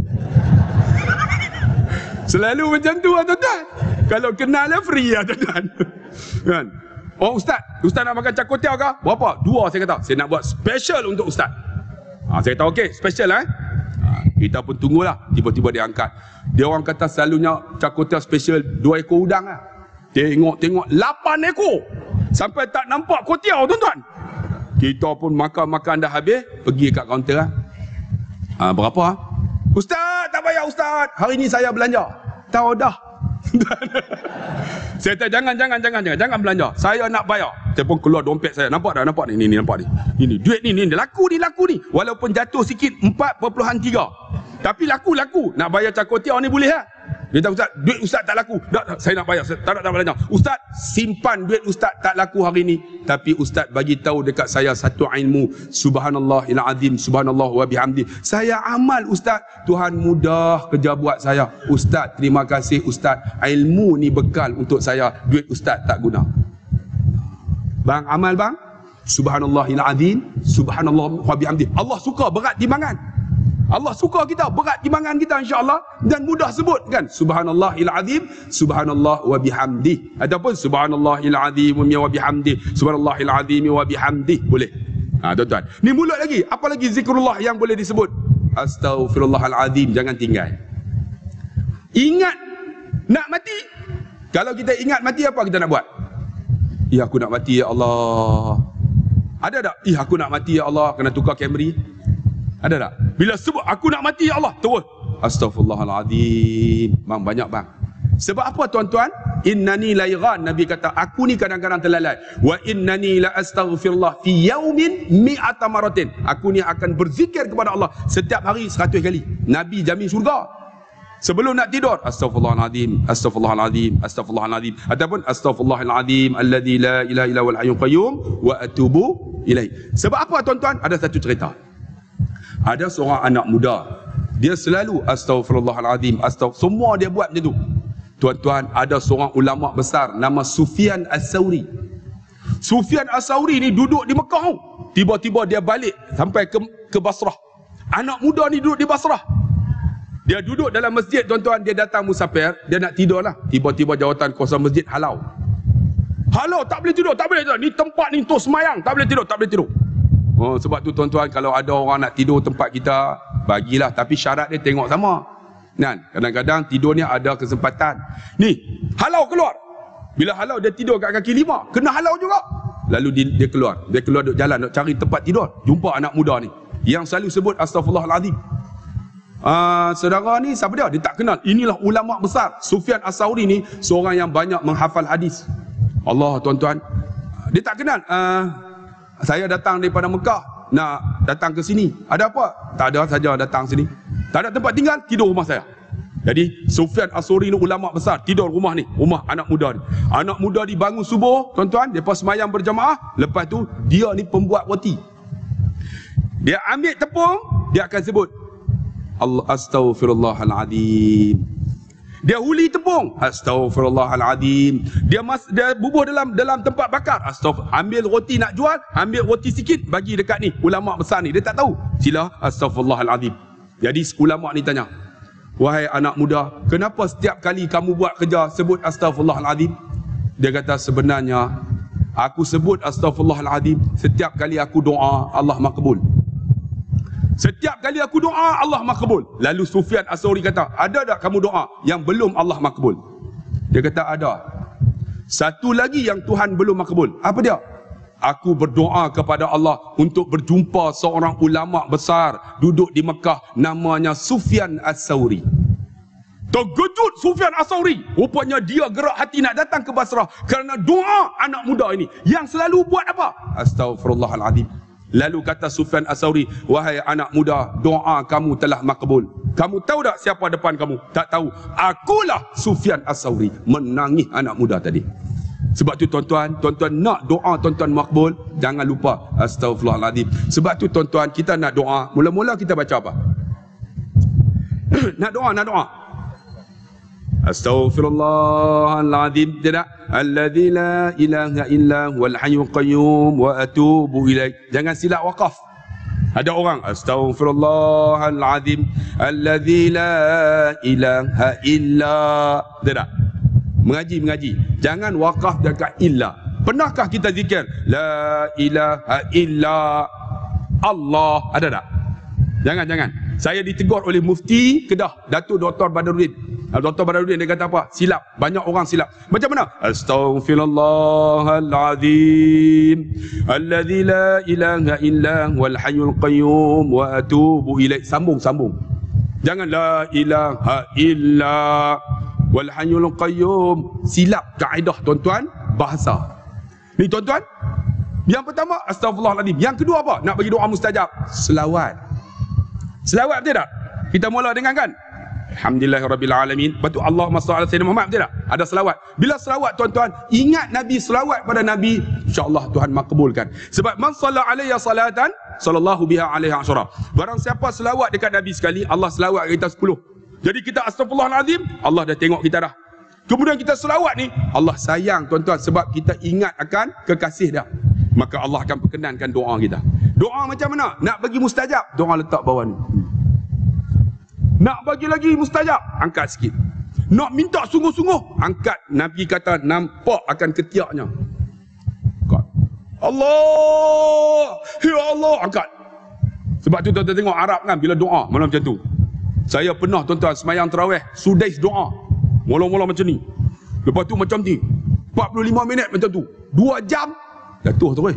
Selalu macam tu lah tuan-tuan. Kalau kenal lah free lah tuan-tuan. Kan? Oh Ustaz, Ustaz nak makan Cakotiao ke? Berapa? Dua saya kata. Saya nak buat special untuk Ustaz. Ha, saya kata okey, special lah eh. Kita pun tunggulah. Tiba-tiba dia angkat. Dia orang kata selalunya Cakotiao special dua ekor udang lah. Tengok-tengok lapan ekor. Sampai tak nampak kotiao tuan-tuan. Kita pun makan-makan dah habis. Pergi kat kaunter lah. Ha, berapa? Ustaz, tak payah Ustaz. Hari ni saya belanja. Tahu dah. Saya kata jangan, jangan, jangan, jangan. Jangan belanja. Saya nak bayar. Saya pun keluar dompet saya. Nampak dah, nampak ni. Ni, ni nampak ni. Ni, ni. Duit ni, ni. Laku ni, laku ni. Walaupun jatuh sikit, empat perpuluhan tiga. Tapi laku, laku. Nak bayar Cakotiao ni boleh lah. Dia kata, Ustaz, duit Ustaz tak laku. Tak, tak, saya nak bayar. Saya tak nak tak belanja. Ustaz, simpan duit Ustaz tak laku hari ni. Tapi Ustaz bagi tahu dekat saya satu ilmu. Subhanallahil azim, subhanallah wa bihamdi. Saya amal Ustaz. Tuhan mudah kerja buat saya. Ustaz, terima kasih Ustaz. Ilmu ni bekal untuk saya. Duit Ustaz tak guna. Bang, amal bang. Subhanallahil azim, subhanallah wa bihamdi. Allah suka berat timbangan. Allah suka kita berat timbangan kita insya-Allah dan mudah sebut kan subhanallahil azim subhanallah wa bihamdi ataupun subhanallahil azim wa bihamdi subhanallahil azim wa bihamdi boleh. Ha tuan-tuan. Ni mulut lagi. Apa lagi zikrullah yang boleh disebut? Astaghfirullahalazim, jangan tinggal. Ingat nak mati. Kalau kita ingat mati, apa kita nak buat? Ya, aku nak mati ya Allah. Ada tak? Ih, aku nak mati ya Allah, kena tukar Camry. Ada tak? Bila sebut aku nak mati ya Allah, terus Astaghfirullahaladzim. Bang, banyak bang. Sebab apa tuan-tuan? Innani la ighan, Nabi kata aku ni kadang-kadang terlalai. Wa innani la astaghfirullah fi yaumin mi'ata maratin. Aku ni akan berzikir kepada Allah setiap hari seratus kali. Nabi jamin syurga. Sebelum nak tidur, astaghfirullahaladzim, astaghfirullahaladzim, astaghfirullahaladzim, ataupun astaghfirullahaladzim alladzi la ilaha illa huwal hayyul qayyum wa atubu ilaih. Sebab apa tuan-tuan? Ada satu cerita. Ada seorang anak muda, dia selalu astaghfirullahaladzim, astaghfirullah, semua dia buat macam tu. Tuan-tuan, ada seorang ulama besar nama Sufyan As-Sauri. Sufyan As-Sauri ni duduk di Mekah. Tiba-tiba dia balik sampai ke, ke Basrah. Anak muda ni duduk di Basrah. Dia duduk dalam masjid, tuan-tuan, dia datang musafir, dia nak tidur lah. Tiba-tiba jawatan kuasa masjid halau. Halau, tak boleh tidur, tak boleh tidur. Ni tempat ni untuk semayang, tak boleh tidur, tak boleh tidur. Oh, sebab tu tuan-tuan, kalau ada orang nak tidur tempat kita, bagilah. Tapi syarat dia tengok sama. Kan? Kadang-kadang tidurnya ada kesempatan. Ni, halau keluar. Bila halau dia tidur kat kaki lima, kena halau juga. Lalu dia, dia keluar. Dia keluar duk jalan, duk cari tempat tidur. Jumpa anak muda ni yang selalu sebut astaghfirullahaladzim. Uh, saudara ni siapa dia? Dia tak kenal. Inilah ulama besar. Sufyan As-Sauri ni seorang yang banyak menghafal hadis. Allah, tuan-tuan. Dia tak kenal. Uh, saya datang daripada Mekah, nak datang ke sini. Ada apa? Tak ada, saja datang sini. Tak ada tempat tinggal, tidur rumah saya. Jadi Sufyan As-Sauri ni ulama besar, tidur rumah ni, rumah anak muda ni. Anak muda dibangun subuh, tuan-tuan, depa sembahyang berjamaah, lepas tu dia ni pembuat roti. Dia ambil tepung, dia akan sebut Allah astaghfirullahaladzim. Dia huli tepung, astaghfirullahaladzim. Dia mas, dia bubuh dalam dalam tempat bakar, astaghfir. Ambil roti nak jual, ambil roti sikit bagi dekat ni ulama besar ni, dia tak tahu. Sila astaghfirullahaladzim. Jadi ulama ni tanya, wahai anak muda, kenapa setiap kali kamu buat kerja sebut astaghfirullahaladzim? Dia kata, sebenarnya aku sebut astaghfirullahaladzim setiap kali aku doa, Allah makbul. Setiap kali aku doa, Allah makbul. Lalu Sufyan As-Sauri kata, ada tak kamu doa yang belum Allah makbul? Dia kata, ada. Satu lagi yang Tuhan belum makbul. Apa dia? Aku berdoa kepada Allah untuk berjumpa seorang ulama besar duduk di Mekah, namanya Sufyan As-Sauri. Terkejut Sufyan As-Sauri. Rupanya dia gerak hati nak datang ke Basrah kerana doa anak muda ini yang selalu buat apa? Astaghfirullahaladzim. Lalu kata Sufyan As-Sauri, wahai anak muda, doa kamu telah makbul. Kamu tahu tak siapa depan kamu? Tak tahu. Akulah Sufyan As-Sauri. Menangis anak muda tadi. Sebab tu tuan-tuan, tuan-tuan nak doa tuan-tuan makbul, jangan lupa astaghfirullahaladzim. Sebab tu tuan-tuan, kita nak doa, mula-mula kita baca apa? Nak doa, nak doa. Astaghfirullahaladzim. Tidak? Alladzi la ilaha illa huwal hayyul qayyum wa atubu ilaih. Jangan silap wakaf. Ada orang astaghfirullahaladzim alladzi la ilaha illa. Tidak? Mengaji, mengaji. Jangan wakaf dekat illa. Pernahkah kita zikir la ilaha illa Allah? Ada tak? Jangan, jangan. Saya ditegur oleh Mufti Kedah, Datuk Doktor Badaruddin. Doktor Badaruddin dia kata apa? Silap. Banyak orang silap. Macam mana? Astaghfirullahaladzim alladzi la ilaha illa huwal hayyul qayyum wa atubu ilaih. Sambung, sambung. Jangan la ilaha illa wal hayyul qayyum. Silap kaedah tuan-tuan bahasa. Ni tuan-tuan, yang pertama astaghfirullahaladzim. Yang kedua apa? Nak bagi doa mustajab, selawat. Selawat betul tak? Kita mula dengan kan? Alhamdulillahirrabbilalamin. Lepas tu Allahumma salli ala Sayyidina Muhammad, betul tak? Ada selawat. Bila selawat tuan-tuan, ingat Nabi, selawat pada Nabi, insya-Allah Tuhan makbulkan. Sebab man shalla alayya salatan sallallahu biha alaiha asyara. Barang siapa selawat dekat Nabi sekali, Allah selawat kita sepuluh. Jadi kita astaghfirullahaladzim, Allah dah tengok kita dah. Kemudian kita selawat ni, Allah sayang tuan-tuan sebab kita ingat akan kekasih dah. Maka Allah akan perkenankan doa kita. Doa macam mana? Nak bagi mustajab, doa letak bawah ni. Nak bagi lagi mustajab, angkat sikit. Nak minta sungguh-sungguh, angkat. Nabi kata nampak akan ketiaknya. Angkat. Allah, ya Allah, angkat. Sebab tu tuan-tuan tengok Arab kan, bila doa malam macam tu, Saya pernah tuan-tuan semayang tarawih, sudais doa. Mula-mula macam ni. Lepas tu macam ni. empat puluh lima minit macam tu. dua jam. Jatuh terus.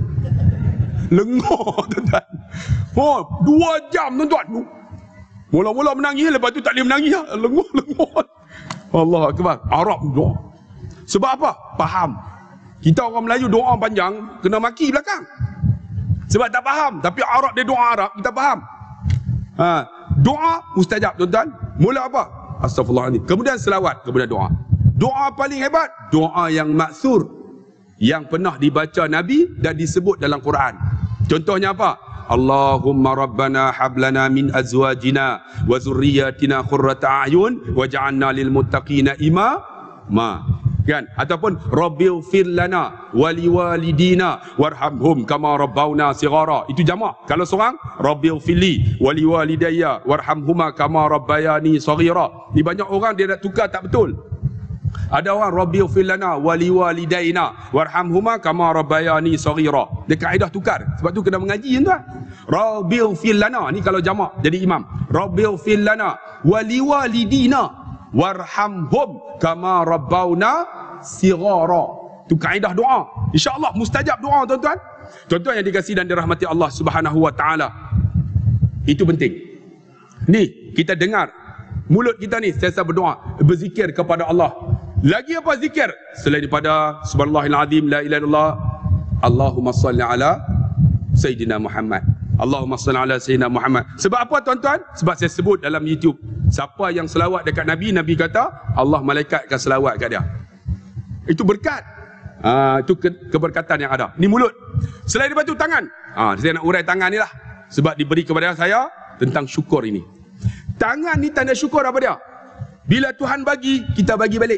Lengah tuan-tuan. Oh, dua jam tuan-tuan. Mula-mula menangis, lepas tu tak boleh menangis. Lengah-lengah. Allah Akbar. Arab doa. Sebab apa? Faham. Kita orang Melayu doa panjang, kena maki belakang. Sebab tak faham. Tapi Arab dia doa Arab, kita faham. Ha, doa mustajab tuan-tuan. Mula apa? Astaghfirullahaladzim. Kemudian selawat, kemudian doa. Doa paling hebat, doa yang maksur, yang pernah dibaca Nabi dan disebut dalam Quran. Contohnya apa? Allahumma rabbana hablana min azwajina wa zurriyatina qurrata a'yun waj'alna lil muttaqina imama. Kan? Ataupun rabbighfir lana wa liwalidina warhamhum kama rabbawna shighara. Itu jamak. Kalau seorang, rabbighfirli wa liwalidayya warhamhuma kama rabbayani shaghira. Ni banyak orang dia nak tukar tak betul. Ada orang rabbighfir lana wa liwalidaina warhamhuma kama rabbayani shaghira. Dia kaedah tukar. Sebab tu kena mengaji tuan. Rabbighfir lana ni kalau jamak jadi imam. Rabbighfir lana wa liwalidina warhamhum kama rabbawna sighara. Itu kaedah doa. InsyaAllah mustajab doa tuan-tuan. Tuan-tuan yang dikasihi dan dirahmati Allah Subhanahu wa taala. Itu penting. Ni kita dengar mulut kita ni sentiasa berdoa, berzikir kepada Allah. Lagi apa zikir selain daripada subhanallahil azim, la ilaha illallah, Allahumma salli ala Sayyidina Muhammad. Allahumma salli ala Sayyidina Muhammad. Sebab apa tuan-tuan? Sebab saya sebut dalam YouTube, siapa yang selawat dekat Nabi, Nabi kata Allah malaikat akan selawat kat dia. Itu berkat. Ha, itu ke keberkatan yang ada. Ni mulut. Selain daripada itu tangan. Ha, saya nak urai tangan ni lah. Sebab diberi kepada saya tentang syukur ini. Tangan ni tanda syukur apa dia? Bila Tuhan bagi, kita bagi balik.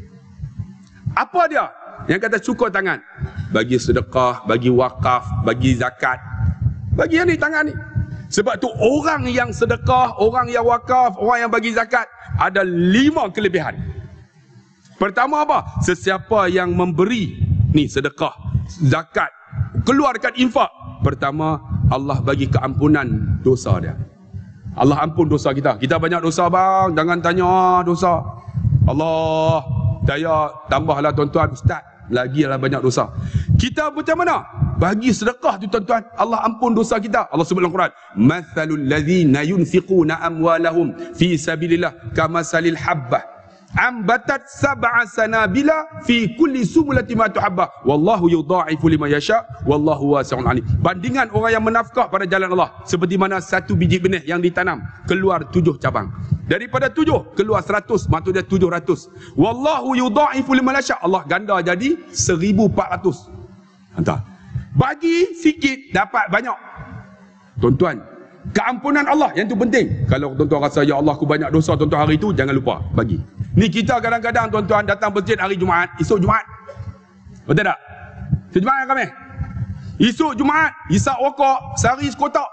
Apa dia? Yang kata syukur tangan. Bagi sedekah, bagi wakaf, bagi zakat. Bagi yang ni tangan ni. Sebab tu orang yang sedekah, orang yang wakaf, orang yang bagi zakat, ada lima kelebihan. Pertama apa? Sesiapa yang memberi ni sedekah, zakat, keluarkan infak, pertama Allah bagi keampunan dosa dia. Allah ampun dosa kita. Kita banyak dosa bang, jangan tanya dosa. Allah, saya tambahlah tuan-tuan, ustaz, lagilah banyak dosa. Kita macam mana? Bagi sedekah tu tuan-tuan, Allah ampun dosa kita. Allah sebut dalam Quran, mathalul ladzina yunfiquna amwalahum fi sabilillah kamasalil habbah ambatat sab'a sanabila fi kulli sumulatin ma tuhabba wallahu yudha'ifu liman yasha wallahu wasi'un alim. Bandingan orang yang menafkah pada jalan Allah seperti mana satu biji benih yang ditanam keluar tujuh cabang. Daripada tujuh keluar seratus, maksudnya tujuh ratus. Wallahu yudha'ifu liman yasha, Allah ganda jadi seribu empat ratus. Entah. Bagi sikit dapat banyak. Tuan-tuan, keampunan Allah yang tu penting. Kalau tuan-tuan rasa ya Allah aku banyak dosa tuan-tuan hari tu, jangan lupa bagi. Ni kita kadang-kadang tuan-tuan datang masjid hari Jumaat, esok Jumaat. Betul tak? Esok Jumaat kami. Esok Jumaat, hisap rokok sehari sekotak.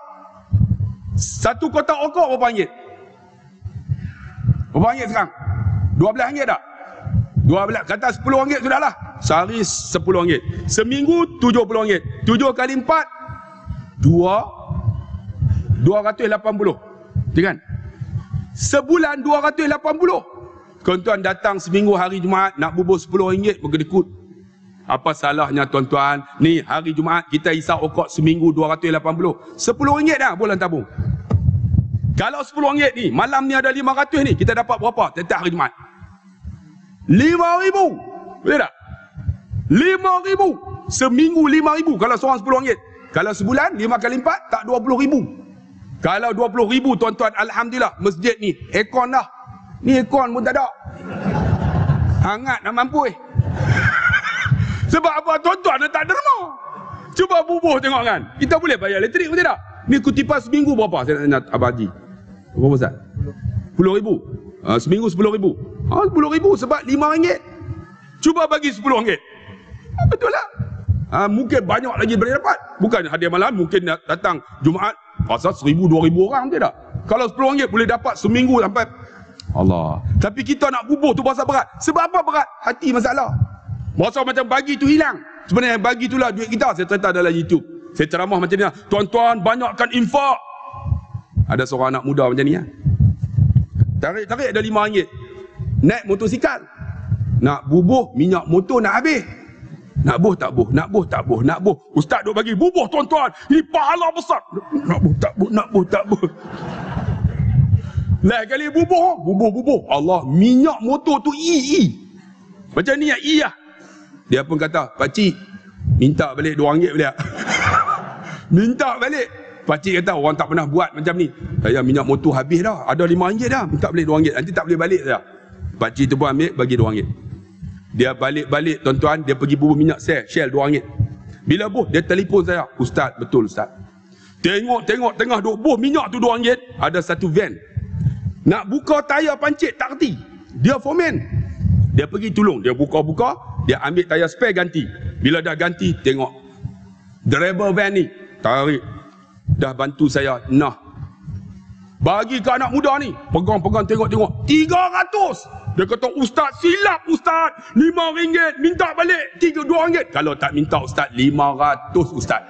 Satu kotak rokok berapa ringgit? Berapa ringgit sekarang? dua belas ringgit tak? dua belas, kata sepuluh ringgit sudahlah. Sehari sepuluh ringgit. Seminggu tujuh puluh ringgit. tujuh kali empat dua dua ratus lapan puluh. Kan? Sebulan dua ratus lapan puluh. Tuan-tuan datang seminggu hari Jumaat nak bubur sepuluh ringgit berkedekut. Apa salahnya tuan-tuan? Ni hari Jumaat kita hisap rokok seminggu dua ratus lapan puluh. sepuluh ringgit dah bulan tabung. Kalau sepuluh ringgit ni, malam ni ada lima ratus ni, kita dapat berapa setiap hari Jumaat? lima ribu. Betul tak? lima ribu. Seminggu lima ribu kalau seorang sepuluh ringgit. Kalau sebulan lima kali empat tak dua puluh ribu. Kalau dua puluh ribu tuan-tuan, alhamdulillah masjid ni aircon dah. Ni aircon pun tak ada. Hangat nak mampu eh. Sebab apa tuan-tuan tak derma. Cuba bubuh tengok kan. Kita boleh bayar elektrik betul tak? Ni kutipan seminggu berapa saya nak abadi? Berapa Ustaz? sepuluh ribu. Ha, seminggu sepuluh ribu. Ha, sepuluh ribu sebab lima ringgit. Cuba bagi sepuluh ringgit. Ha, betul lah. Ha, mungkin banyak lagi boleh dapat. Bukan hadiah malam, mungkin datang Jumaat pasal seribu, dua ribu orang betul tak? Kalau sepuluh ringgit boleh dapat seminggu sampai Allah. Tapi kita nak bubuh tu pasal berat. Sebab apa berat? Hati masalah. Masa macam bagi tu hilang. Sebenarnya bagi itulah duit kita. Saya cerita dalam YouTube. Saya ceramah macam ni. Tuan-tuan banyakkan infak. Ada seorang anak muda macam ni ya. Tarik-tarik ada lima ringgit. Naik motosikal. Nak bubuh minyak motor nak habis. Nak buh tak buh, nak buh tak buh, nak buh. Ustaz duk bagi bubuh tuan-tuan. Ini pahala besar. Nak buh tak buh, nak buh tak buh. Lain kali bubuh, bubuh bubuh. Allah, minyak motor tu i i. Macam ni ya, i lah. Dia pun kata, pakcik minta balik dua ringgit balik. Minta balik. Pakcik kata orang tak pernah buat macam ni. Saya minyak motor habis dah, ada lima ringgit dah, minta balik dua ringgit. Nanti tak boleh balik saya. Pakcik tu pun ambil, bagi dua ringgit. Dia balik-balik tuan-tuan, dia pergi bubuh minyak Shell, Shell dua ringgit. Bila buh, dia telefon saya. Ustaz, betul Ustaz. Tengok-tengok tengah duk buh minyak tu dua ringgit, ada satu van. Nak buka tayar pancit, tak reti. Dia foreman. Dia pergi tolong, dia buka-buka, dia ambil tayar spare ganti. Bila dah ganti, tengok. Driver van ni, tarik. Dah bantu saya, nah. Bagi ke anak muda ni, pegang-pegang tengok-tengok. tiga ratus. Dia kata, Ustaz silap Ustaz. lima ringgit, minta balik. tiga, dua ringgit. Kalau tak minta Ustaz, lima ratus Ustaz.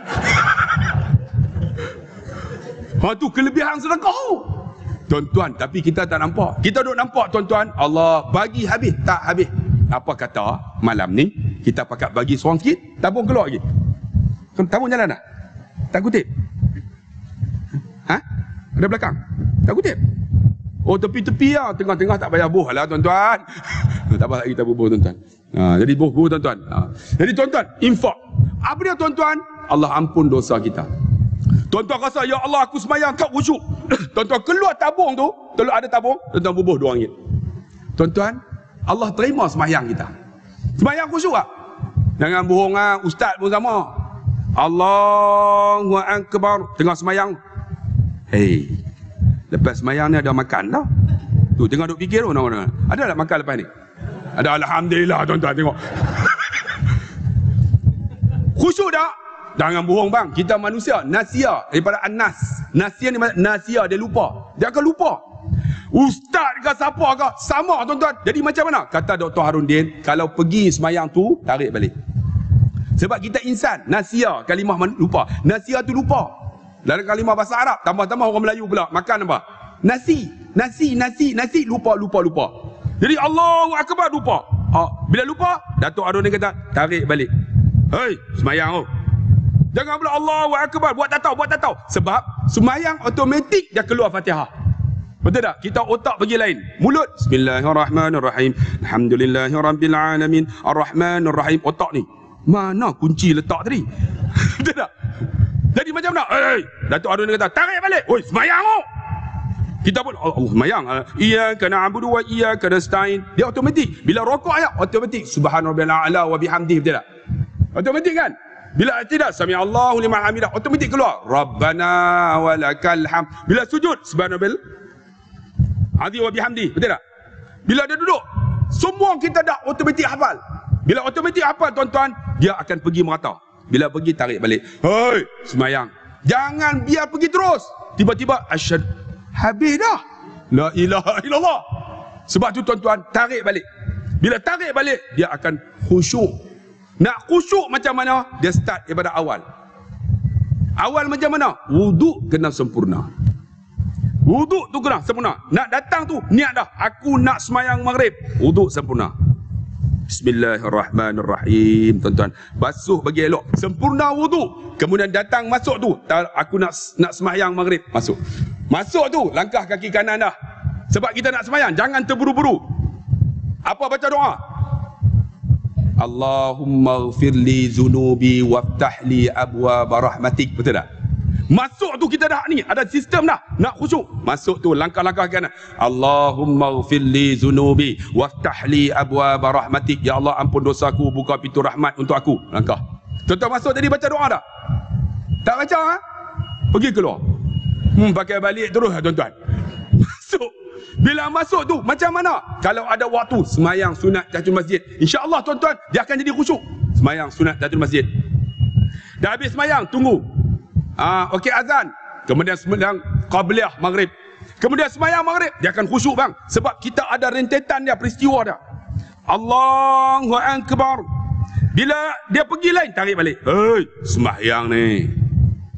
Ha tu kelebihan sedekah. Tuan-tuan, tapi kita tak nampak. Kita duk nampak tuan-tuan, Allah bagi habis, tak habis. Apa kata malam ni, kita pakat bagi seorang sikit, tabung keluar lagi. Tabung jalan dah? Tak kutip? Ha? Ada belakang? Tak kutip? Oh, tepi-tepi lah, tengah-tengah tak payah buh lah tuan-tuan. Tak apa lagi kita bubuh tuan-tuan. Ha, jadi buh-buh tuan-tuan. Ha. Jadi tuan-tuan, infak. Apa dia tuan-tuan? Allah ampun dosa kita. Tuan-tuan rasa, ya Allah aku semayang tak khusyuk. Tuan-tuan keluar tabung tu, kalau ada tabung, tuan-tuan bubuh dua ringgit. Tuan-tuan, Allah terima semayang kita. Semayang khusyuk tak? Jangan bohong lah, ustaz pun sama. Allahu Akbar, tengah semayang. Hei, lepas semayang ni ada makan dah. Tu tengah duk fikir tu, no, no. Ada tak makan lepas ni? Ada, alhamdulillah tuan-tuan tengok. Khusyuk tak? Jangan bohong bang, kita manusia nasia daripada anas. Nasia ni nasia, dia lupa. Dia akan lupa. Ustaz ke siapa ke sama tuan-tuan. Jadi macam mana? Kata Doktor Harundin, kalau pergi semayang tu tarik balik. Sebab kita insan, nasia kalimah lupa. Nasia tu lupa. Dalam kalimah bahasa Arab, tambah-tambah orang Melayu pula makan apa? Nasi, nasi, nasi, nasi, lupa, lupa, lupa. Jadi Allahu Akbar lupa. Ha, bila lupa, Datuk Harundin kata tarik balik. Hei, semayang tu. Jangan pula Allahu Akbar, buat tak tahu, buat tak tahu. Sebab semayang automatik dia keluar Fatihah. Betul tak? Kita otak pergi lain. Mulut Bismillahirrahmanirrahim. Alhamdulillahirabbil alamin. Arrahmanirrahim. Otak ni, mana kunci letak tadi? Betul tak? Jadi macam mana? Hei, Datuk Harun kata, tarik balik. Oi, semayang tu. Kita pun Allah semayang. Iyyaka na'budu wa iyyaka nasta'in. Dia automatik. Bila rokok ayat automatik. Subhanarabbiyal a'la wa bihamdihi. Betul tak? Automatik kan? Bila tidak, sami Allahu liman hamidah, otomatik keluar Rabbana walakal hamd. Bila sujud, subhanallah azim wa bihamdi. Betul tak? Bila dia duduk, semua kita dah otomatik hafal. Bila otomatik hafal tuan-tuan, dia akan pergi merata. Bila pergi tarik balik. Hei, semayang. Jangan biar pergi terus. Tiba-tiba asyhadu, habis dah. La ilaha illallah. Sebab tu tuan-tuan, tarik balik. Bila tarik balik, dia akan khusyuk. Nak khusyuk macam mana? Dia start daripada awal. Awal macam mana? Wuduk kena sempurna. Wuduk tu kena sempurna. Nak datang tu, niat dah. Aku nak semayang maghrib. Wuduk sempurna. Bismillahirrahmanirrahim. Tuan-tuan, basuh bagi elok. Sempurna wuduk. Kemudian datang masuk tu. Aku nak nak semayang maghrib. Masuk. Masuk tu, langkah kaki kanan dah. Sebab kita nak semayang, jangan terburu-buru. Apa baca doa? Allahumma ghfirli zunubi waftahli abwaaba rahmatik. Betul tak? Masuk tu kita dah ni, ada sistem dah. Nak khusyuk, masuk tu langkah-langkah kanan. Allahumma ghfirli zunubi waftahli abwaaba rahmatik. Ya Allah, ampun dosaku, buka pintu rahmat untuk aku. Langkah. Tuan-tuan masuk tadi baca doa dah? Tak baca ha? Pergi keluar. Hmm, pakai balik terus tuan-tuan. Masuk. Bila masuk tu macam mana? Kalau ada waktu semayang sunat tahiyatul masjid, insya-Allah tuan-tuan dia akan jadi khusyuk. Semayang sunat tahiyatul masjid. Dah habis semayang, tunggu. Ah, okey azan. Kemudian semayang qabliyah maghrib. Kemudian semayang maghrib, dia akan khusyuk bang. Sebab kita ada rentetan dia, peristiwa dia. Allahu Akbar. Bila dia pergi lain, tarik balik. Hei, semayang ni.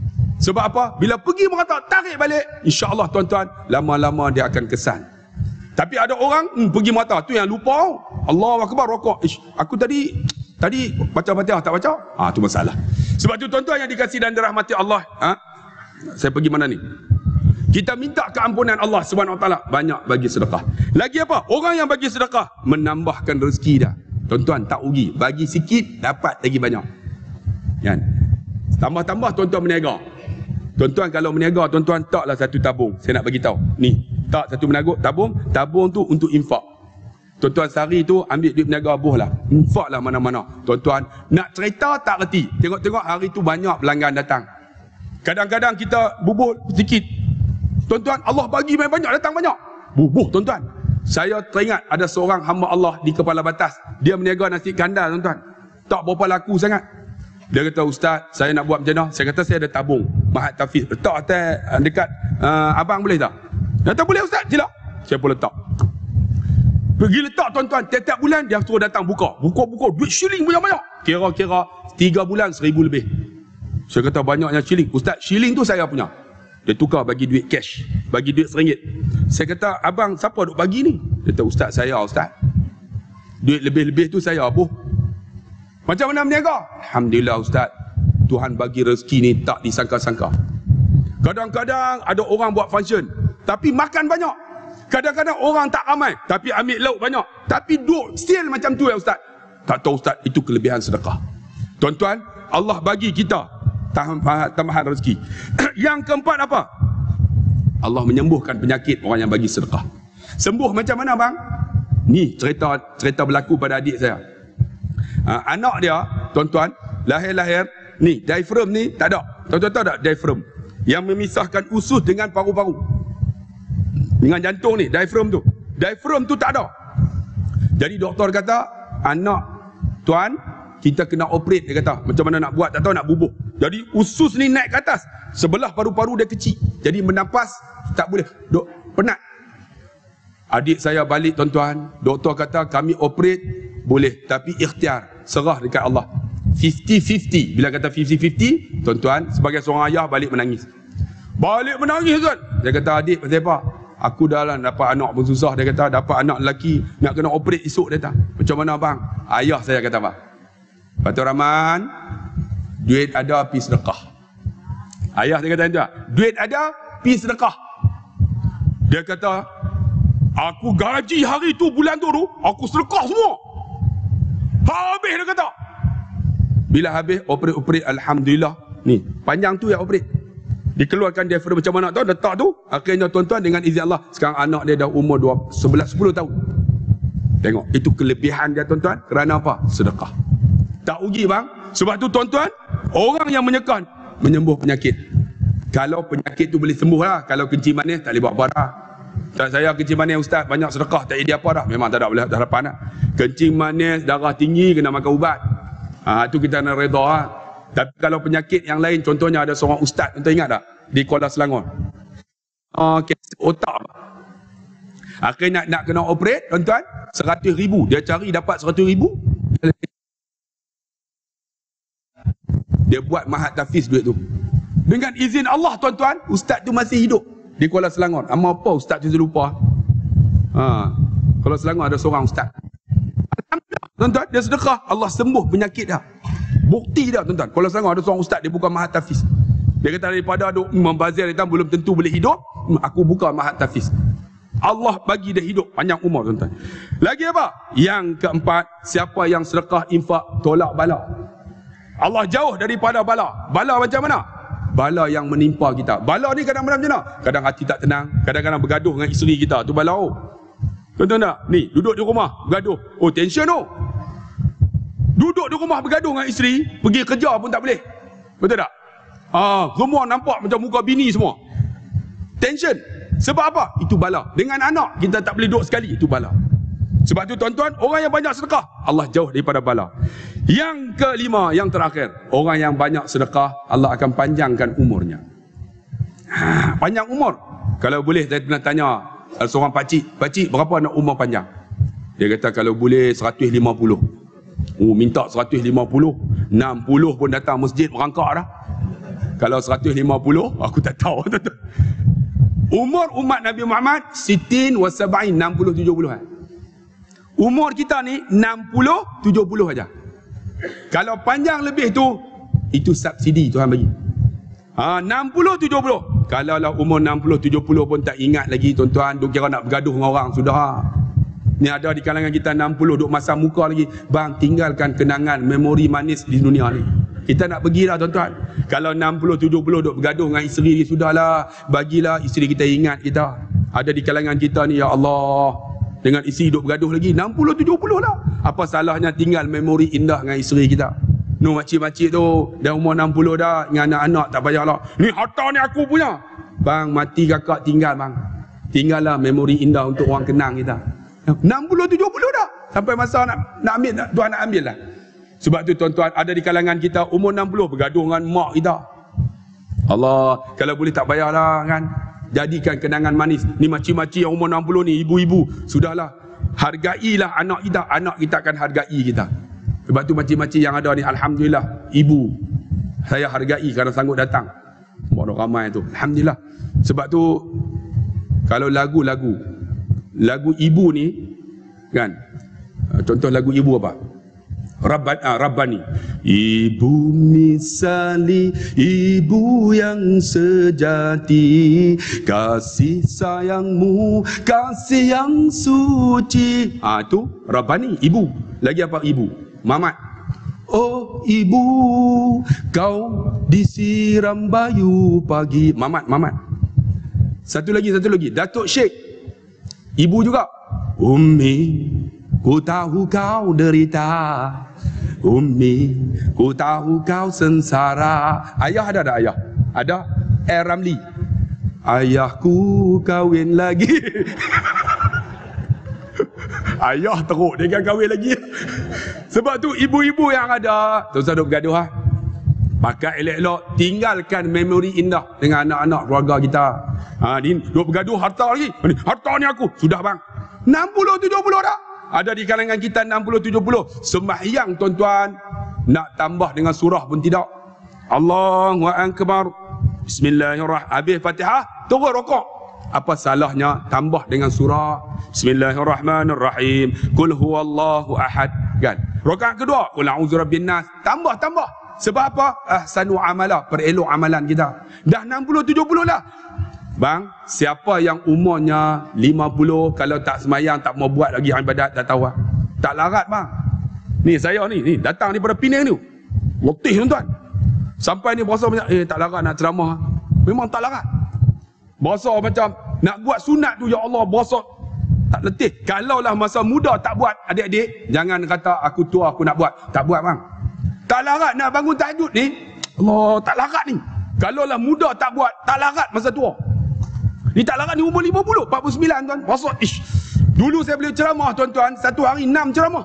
Sebab apa? Bila pergi merata, tarik balik. InsyaAllah tuan-tuan, lama-lama dia akan kesan. Tapi ada orang hmm, pergi mata tu yang lupa. Allahu akbar rokok. Ish, aku tadi tadi baca Fatihah tak baca? Ah tu masalah. Sebab tu tuan-tuan yang dikasihi dan dirahmati Allah, ha? Saya pergi mana ni? Kita minta keampunan Allah Subhanahu Wa Taala, banyak bagi sedekah. Lagi apa? Orang yang bagi sedekah menambahkan rezeki dah. Tuan-tuan tak rugi, bagi sikit dapat lagi banyak. Kan? Tambah-tambah tuan-tuan berniaga. Tuan-tuan kalau berniaga, tuan-tuan taklah satu tabung. Saya nak bagi tahu. Ni, tak satu berniaga tabung, tabung tu untuk infak. Tuan-tuan sehari tu ambil duit berniaga buh lah. Infak lah mana-mana. Tuan-tuan nak cerita tak reti. Tengok-tengok hari tu banyak pelanggan datang. Kadang-kadang kita bubur sedikit. Tuan-tuan, Allah bagi banyak, datang banyak. Bubuh tuan-tuan. Saya teringat ada seorang hamba Allah di Kepala Batas. Dia berniaga nasi kandar tuan-tuan. Tak berapa laku sangat. Dia kata, Ustaz, saya nak buat macam mana? Saya kata, saya ada tabung Mahat Tafiz. Letak atas dekat uh, abang boleh tak? Dia kata, boleh Ustaz, sila. Saya pun letak. Pergi letak tuan-tuan, tiap-tiap bulan dia suruh datang buka. Buka-buka, duit shilling banyak-banyak. Kira-kira tiga bulan seribu lebih. Saya kata, banyaknya shilling. Ustaz, shilling tu saya punya. Dia tukar bagi duit cash, bagi duit seringgit. Saya kata, abang siapa duk bagi ni? Dia kata, Ustaz saya Ustaz. Duit lebih-lebih tu saya apa? Macam mana berniaga? Alhamdulillah Ustaz, Tuhan bagi rezeki ni tak disangka-sangka. Kadang-kadang ada orang buat function tapi makan banyak. Kadang-kadang orang tak ramai tapi ambil lauk banyak. Tapi duk still macam tu ya Ustaz. Tak tahu Ustaz, itu kelebihan sedekah. Tuan-tuan, Allah bagi kita tambahan rezeki. Yang keempat apa? Allah menyembuhkan penyakit orang yang bagi sedekah. Sembuh macam mana bang? Ni cerita cerita berlaku pada adik saya. Ha, anak dia, tuan-tuan, lahir-lahir ni diaphragm ni tak ada. Tuan-tuan tahu tak diaphragm? Yang memisahkan usus dengan paru-paru. Dengan jantung ni, diaphragm tu. Diaphragm tu tak ada. Jadi doktor kata, anak tuan kita kena operate, dia kata. Macam mana nak buat tak tahu, nak bubuh. Jadi usus ni naik ke atas. Sebelah paru-paru dia kecil. Jadi menampas tak boleh. Dok, penat. Adik saya balik tuan-tuan, doktor kata kami operate boleh tapi ikhtiar, serah dekat Allah. fifty fifty. Bila kata fifty fifty, tuan-tuan sebagai seorang ayah balik menangis. Balik menangis tuan. Dia kata, adik pasal apa? Aku dah lah dapat anak pun susah. Dia kata dapat anak lelaki nak kena operate esok. Dia kata, macam mana bang? Ayah saya kata apa? Fatur Rahman, duit ada pergi sedekah. Ayah dia kata macam, duit ada pergi sedekah. Dia kata, aku gaji hari tu, bulan tu tu, aku sedekah semua. Habis dia kata. Bila habis operate-operate, alhamdulillah. Ni, panjang tu ya operate. Dikeluarkan dia macam mana tu, letak tu. Akhirnya tuan-tuan dengan izin Allah, sekarang anak dia dah umur sebelas sepuluh tahun. Tengok, itu kelebihan dia tuan-tuan. Kerana apa? Sedekah. Tak rugi bang. Sebab tu tuan-tuan, orang yang menyekan menyembuh penyakit. Kalau penyakit tu boleh sembuh lah. Kalau kencing manis tak boleh buat apa dah. Tak, saya kencing manis Ustaz banyak sedekah tak jadi apa dah. Memang tak ada boleh harapan dah. Kencing manis, darah tinggi, kena makan ubat. Ah, tu kita nak reda lah. Tapi kalau penyakit yang lain, contohnya ada seorang ustaz, tuan ingat tak? Di Kuala Selangor. Ah, kanser otak. Akhirnya nak, nak kena operate, tuan-tuan, seratus ribu. Dia cari dapat seratus ribu. Dia buat Mahat Tafiz duit tu. Dengan izin Allah tuan-tuan, ustaz tu masih hidup di Kuala Selangor. Ama apa ustaz tu lupa? Ha, Kuala Selangor ada seorang ustaz. Alhamdulillah, tuan-tuan, dia sedekah, Allah sembuh penyakit dah. Bukti dah tuan-tuan. Kuala Selangor ada seorang ustaz, dia buka Mahat Tafiz. Dia kata daripada duk membazir dia belum tentu boleh hidup, aku buka Mahat Tafiz. Allah bagi dia hidup panjang umur tuan-tuan. Lagi apa? Yang keempat, siapa yang sedekah infak tolak bala. Allah jauh daripada bala. Bala macam mana? Bala yang menimpa kita. Bala ni kadang-kadang macam mana? Kadang hati tak tenang, kadang-kadang bergaduh dengan isteri kita. Tu bala. Oh. Tuan-tuan tak? Ni, duduk di rumah bergaduh. Oh, tension tu. Duduk di rumah bergaduh dengan isteri, pergi kerja pun tak boleh. Betul tak? Ah, semua nampak macam muka bini semua. Tension. Sebab apa? Itu bala. Dengan anak kita tak boleh duduk sekali. Itu bala. Sebab tu tuan-tuan, orang yang banyak sedekah, Allah jauh daripada bala. Yang kelima, yang terakhir, orang yang banyak sedekah, Allah akan panjangkan umurnya. Ha, panjang umur. Kalau boleh, saya pernah tanya seorang pakcik, pakcik berapa nak umur panjang? Dia kata kalau boleh seratus lima puluh. Oh, minta seratus lima puluh, enam puluh pun datang masjid merangkak dah. Kalau seratus lima puluh, aku tak tahu. Umur umat Nabi Muhammad sitin wa sab'in, enam puluh tujuh puluh. Umur kita ni enam puluh tujuh puluh aja. Kalau panjang lebih tu, itu subsidi Tuhan bagi. Ha, enam puluh tujuh puluh. Kalau lah umur enam puluh tujuh puluh pun tak ingat lagi tuan-tuan, duk kira nak bergaduh dengan orang sudah. Ni ada di kalangan kita enam puluh duk masam muka lagi. Bang, tinggalkan kenangan, memori manis di dunia ni. Kita nak pergi dah tuan-tuan. Kalau enam puluh tujuh puluh duk bergaduh dengan isteri, sudahlah, bagilah isteri kita ingat kita. Ada di kalangan kita ni, ya Allah, dengan isteri duk bergaduh lagi enam puluh tujuh puluh lah. Apa salahnya tinggal memori indah dengan isteri kita. No, makcik-makcik tu dah umur enam puluh dah, dengan anak-anak tak payahlah. Ni harta ni aku punya. Bang, mati kakak tinggal bang. Tinggallah memori indah untuk orang kenang kita. enam puluh tujuh puluh dah. Sampai masa nak nak ambil, nak, Tuhan nak ambil lah. Sebab tu tuan-tuan, ada di kalangan kita umur enam puluh bergaduh dengan mak kita. Allah, kalau boleh tak payahlah kan. Jadikan kenangan manis. Ni makcik-makcik yang umur enam puluh ni, ibu-ibu, sudahlah. Hargailah anak kita, anak kita akan hargai kita. Sebab tu makcik-makcik yang ada ni, alhamdulillah, ibu saya hargai kerana sanggup datang. Mak ramai tu, alhamdulillah. Sebab tu kalau lagu-lagu lagu ibu ni kan, contoh lagu ibu apa? Rabban, ah, Rabbani. Ibu misali, ibu yang sejati, kasih sayangmu, kasih yang suci. Ah, tu Rabbani, ibu. Lagi apa ibu? Mamat. Oh ibu, kau disiram bayu pagi. Mamat, mamat. Satu lagi, satu lagi. Datuk Syekh. Ibu juga. Ummi, ku tahu kau derita. Ummi, ku tahu kau sengsara. Ayah ada tak ayah? Ada. Eh Ramli. Ayahku kahwin lagi. Ayah teruk, dia kan kahwin lagi. Sebab tu ibu-ibu yang ada, tuan-tuan duk bergaduh lah. Maka elok-elok tinggalkan memori indah dengan anak-anak keluarga kita. Ha, ni duk bergaduh harta lagi. Harta ni aku. Sudah bang. enam puluh tujuh puluh dah. Ada di kalangan kita enam puluh tujuh puluh. Sembahyang tuan-tuan, nak tambah dengan surah pun tidak. Allahu Akbar. Bismillahirrahmanirrahim. Habis Fatihah, terus rokok. Apa salahnya tambah dengan surah Bismillahirrahmanirrahim. Qul huwallahu ahad. Kan? Rakaat kedua, qul a'udzu birabbin nas. Tambah, tambah. Sebab apa? Ahsanu amala, perelok amalan kita. Dah enam puluh tujuh puluh lah. Bang, siapa yang umurnya lima puluh, kalau tak semayang, tak mau buat lagi ibadat, tak tahu lah. Tak larat bang. Ni saya ni, ni datang daripada Penang ni. Letih tuan-tuan. Sampai ni berasa macam, eh tak larat nak ceramah. Memang tak larat. Berasa macam, nak buat sunat tu, ya Allah, berasa tak letih. Kalaulah masa muda tak buat, adik-adik, jangan kata aku tua aku nak buat. Tak buat bang. Tak larat nak bangun tahajud ni. Allah, tak larat ni. Kalaulah muda tak buat, tak larat masa tua. Ni tak larat ni umur lima puluh, empat puluh sembilan tuan. Rasa, ish. Dulu saya boleh ceramah tuan-tuan, satu hari enam ceramah.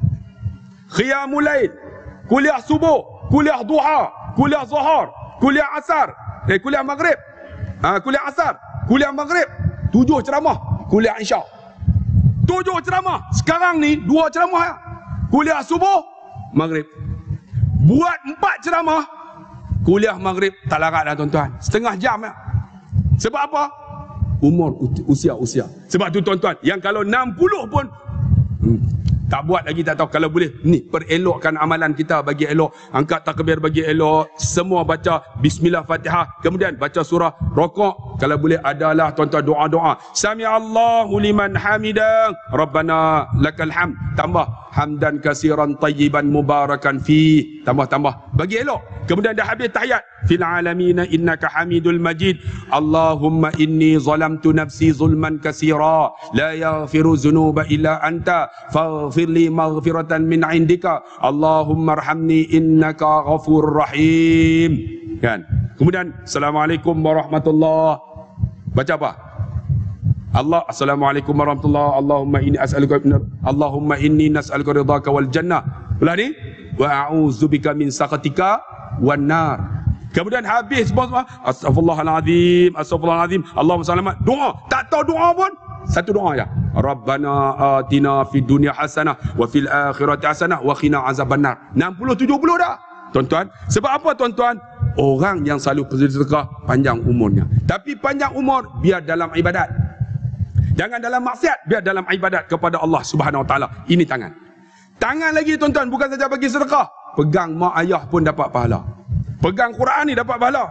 Qiyamul lail, kuliah subuh, kuliah duha, kuliah zuhur, kuliah asar, eh kuliah maghrib. Ha, kuliah asar, kuliah maghrib, tujuh ceramah, kuliah isyak. Tujuh ceramah. Sekarang ni dua ceramah. Kuliah subuh, maghrib. Buat empat ceramah, kuliah maghrib tak larat dah tuan-tuan. Setengah jam ya. Sebab apa? Umur, usia-usia. Sebab tu tuan-tuan, yang kalau enam puluh pun hmm, tak buat lagi, tak tahu. Kalau boleh, ni perelokkan amalan kita bagi elok. Angkat takbir bagi elok. Semua baca Bismillah Fatihah. Kemudian baca surah rokok. Kalau boleh adalah tuan-tuan doa-doa. Sami'allahu liman hamidah. Rabbana lakal hamd. Tambah hamdan kasiran tayyiban mubarakan fi. Tambah-tambah. Bagi elok. Kemudian dah habis tahiyat. Fil alamina innaka hamidul majid. Allahumma inni zalamtu nafsi zulman kasira. La yaghfiru zunuba illa anta. Faghfir li maghfiratan min indika. Allahumma arhamni innaka ghafur rahim. Kan? Kemudian Assalamualaikum warahmatullahi. Baca apa? Allah, Assalamualaikum warahmatullahi. Allahumma inni as'aluka Allahumma inni nas'aluka ridhaka wal jannah. Belah ni? Wa a'udzubika min sakhatika wan nar. Kemudian habis semua, astaghfirullahalazim, astaghfirullahalazim. Allahumma selamat. Doa, tak tahu doa pun. Satu doa aja. Rabbana atina fid dunya hasanah wa fil akhirati hasanah wa qina azabannar. enam puluh tujuh puluh dah. Tuan-tuan, sebab apa tuan-tuan? orang yang selalu bersedekah panjang umurnya. Tapi panjang umur biar dalam ibadat. Jangan dalam maksiat, biar dalam ibadat kepada Allah Subhanahu Wa Taala. Ini tangan. Tangan lagi tuan-tuan, bukan saja bagi sedekah. Pegang mak ayah pun dapat pahala. Pegang Quran ni dapat pahala.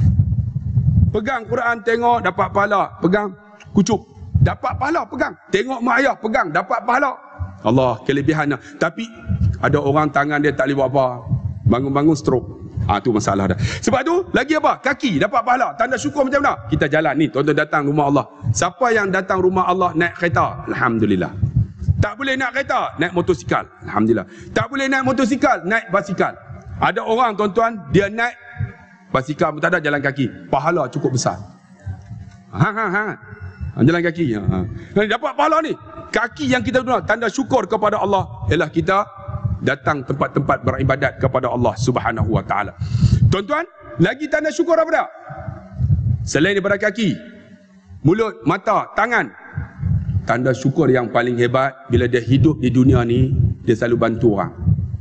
Pegang Quran tengok dapat pahala. Pegang kucuk dapat pahala. Pegang tengok mak ayah, pegang dapat pahala. Allah kelebihannya. Tapi ada orang tangan dia tak boleh buat apa. Bangun-bangun stroke. Ah tu masalah dah. Sebab tu lagi apa? Kaki dapat pahala. Tanda syukur macam mana? Kita jalan ni, tuan-tuan datang rumah Allah. Siapa yang datang rumah Allah naik kereta? Alhamdulillah. Tak boleh naik kereta, naik motosikal. Alhamdulillah. Tak boleh naik motosikal, naik basikal. Ada orang tuan-tuan, dia naik basikal pun tak ada, jalan kaki. Pahala cukup besar. Ha ha ha. Jalan kaki. Ha, ha. Dapat pahala ni. Kaki yang kita guna tanda syukur kepada Allah ialah kita datang tempat-tempat beribadat kepada Allah Subhanahu Wa Taala. Tuan-tuan, lagi tanda syukur apa dah? Selain daripada kaki, mulut, mata, tangan. Tanda syukur yang paling hebat bila dia hidup di dunia ni, dia selalu bantu orang.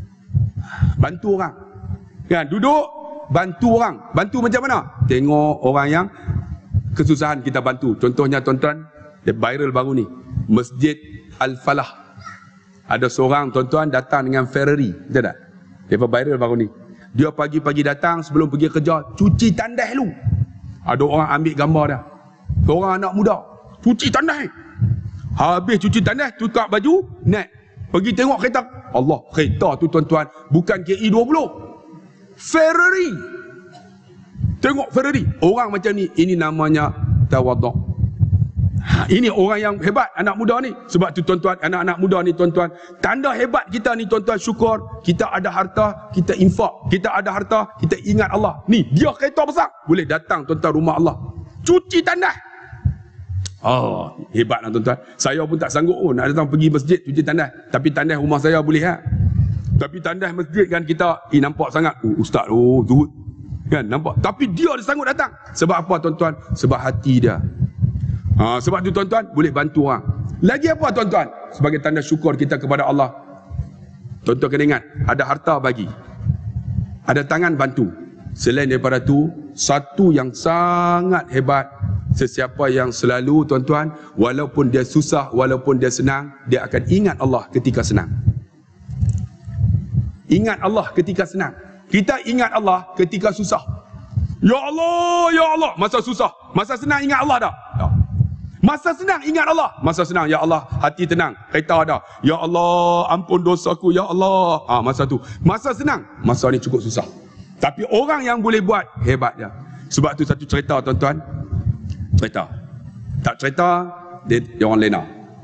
Bantu orang. Kan, duduk bantu orang. Bantu macam mana? Tengok orang yang kesusahan kita bantu. Contohnya tuan-tuan, dia viral baru ni, Masjid Al-Falah. Ada seorang tuan-tuan datang dengan Ferrari, betul tak? Dia viral baru ni. Dia pagi-pagi datang sebelum pergi kerja, cuci tandas dulu. Ada orang ambil gambar dah. Seorang anak muda, cuci tandas. Habis cuci tandas, tukar baju, naik. Pergi tengok kereta. Allah, kereta tu tuan-tuan bukan K I dua puluh. Ferrari. Tengok Ferrari. Orang macam ni, ini namanya tawaduk. Ha, ini orang yang hebat, anak muda ni. Sebab tu tuan-tuan, anak-anak muda ni tuan-tuan, tanda hebat kita ni tuan-tuan, syukur. Kita ada harta, kita infak. Kita ada harta, kita ingat Allah. Ni, dia kereta besar. Boleh datang tuan-tuan rumah Allah. Cuci tandas. Oh, hebatlah tuan-tuan. Saya pun tak sanggup pun nak datang pergi masjid cuci tandas. Tapi tandas rumah saya boleh ha. Tapi tandas masjid kan kita, eh nampak sangat. Oh, ustaz, oh, zuhud. Kan, nampak. Tapi dia ada sanggup datang. Sebab apa tuan-tuan? Sebab hati dia. Ha, sebab tu tuan-tuan boleh bantu orang. Lagi apa tuan-tuan? Sebagai tanda syukur kita kepada Allah. Tuan-tuan kena ingat, ada harta bagi. Ada tangan bantu. Selain daripada tu, satu yang sangat hebat, sesiapa yang selalu tuan-tuan, walaupun dia susah, walaupun dia senang, dia akan ingat Allah ketika senang. Ingat Allah ketika senang. Kita ingat Allah ketika susah. Ya Allah, ya Allah. Masa susah, masa senang ingat Allah tak? Tak. Masa senang ingat Allah. Masa senang, ya Allah, hati tenang, kereta ada. Ya Allah, ampun dosaku, ya Allah. Ah, masa tu. Masa senang, masa ni cukup susah. Tapi orang yang boleh buat, hebat dia. Sebab tu satu cerita tuan-tuan. Cerita. Tak cerita, dia, dia orang lena.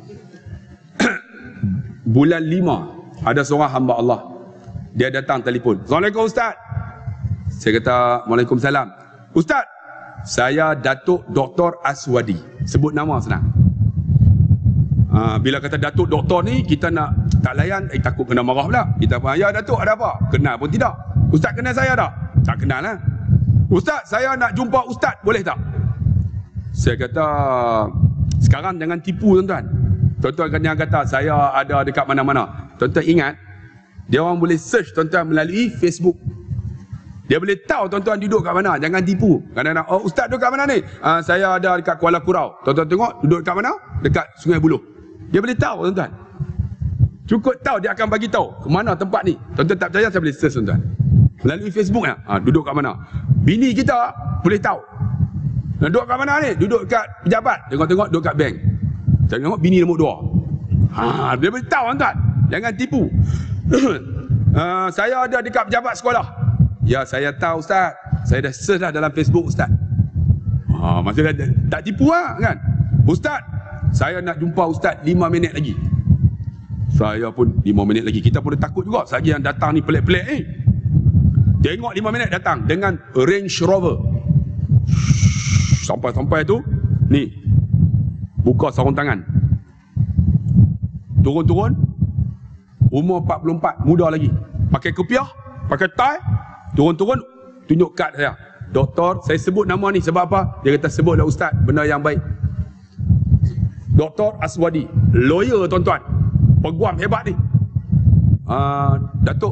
Bulan lima, ada seorang hamba Allah. Dia datang telefon. Assalamualaikum Ustaz. Saya kata, Waalaikumsalam. Ustaz, saya Datuk Doktor Aswadi. Sebut nama senang. Ha, bila kata Datuk Doktor ni, kita nak tak layan, eh takut kena marah pula. Kita pun, ya Datuk ada apa? Kenal pun tidak. Ustaz kenal saya tak? Tak kenal lah. Ustaz, saya nak jumpa Ustaz, boleh tak? Saya kata, sekarang jangan tipu tuan-tuan. Tuan-tuan yang kata, saya ada dekat mana-mana. Tuan-tuan ingat, dia orang boleh search tuan-tuan melalui Facebook. Dia boleh tahu tuan-tuan duduk kat mana. Jangan tipu. Kadang-kadang, oh Ustaz duduk kat mana ni? Ah, saya ada dekat Kuala Kurau. Tuan-tuan tengok, duduk dekat mana? Dekat Sungai Buloh. Dia boleh tahu tuan-tuan. Cukup tahu, dia akan bagi tahu ke mana tempat ni. Tuan-tuan tak percaya, saya boleh search tuan-tuan. Melalui Facebook ya. Ah, duduk kat mana? Bini kita boleh tahu. Nah, duduk kat mana ni? Duduk kat pejabat. Tengok-tengok duduk kat bank. Saya tengok bini nombor dua. Ha, dia boleh tahu tuan-tuan. Jangan tipu. uh, saya ada dekat pejabat sekolah. Ya, saya tahu Ustaz. Saya dah search dah dalam Facebook Ustaz. Ha, maksudnya tak tipu lah kan? Ustaz, saya nak jumpa Ustaz lima minit lagi. Saya pun lima minit lagi. Kita pun takut juga. Lagi yang datang ni pelik-pelik ni. Eh. Tengok lima minit datang dengan Range Rover. Sampai-sampai tu, ni, buka sarung tangan. Turun-turun, umur empat puluh empat, muda lagi. Pakai kopiah, pakai tie, turun-turun, tunjuk kad saya. Doktor, saya sebut nama ni sebab apa? Dia kata, sebutlah Ustaz, benda yang baik. Doktor Aswadi, lawyer tuan-tuan. Peguam hebat ni. Uh, Datuk,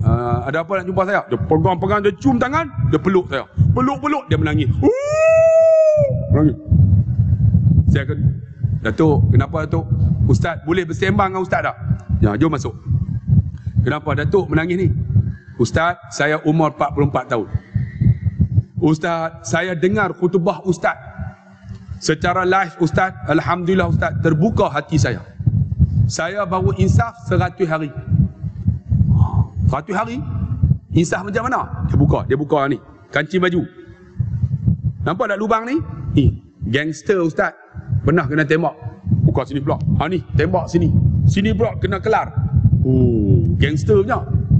uh, ada apa nak jumpa saya? Dia pegang-pegang, dia cium tangan, dia peluk saya. Peluk-peluk, dia menangis. Menangis. Saya kata, Datuk, kenapa Datuk? Ustaz, boleh bersembang dengan Ustaz tak? Ya, jom masuk. Kenapa Datuk menangis ni? Ustaz, saya umur empat puluh empat tahun. Ustaz, saya dengar khutbah Ustaz secara live Ustaz. Alhamdulillah Ustaz, terbuka hati saya. Saya baru insaf seratus hari. Seratus hari? Insaf macam mana? Dia buka, dia buka ni. Kancing baju. Nampak tak lubang ni? Ni, gangster Ustaz. Pernah kena tembak. Buka sini pula. Ha ni, tembak sini. Sini pula kena kelar. Oh, gangster punya.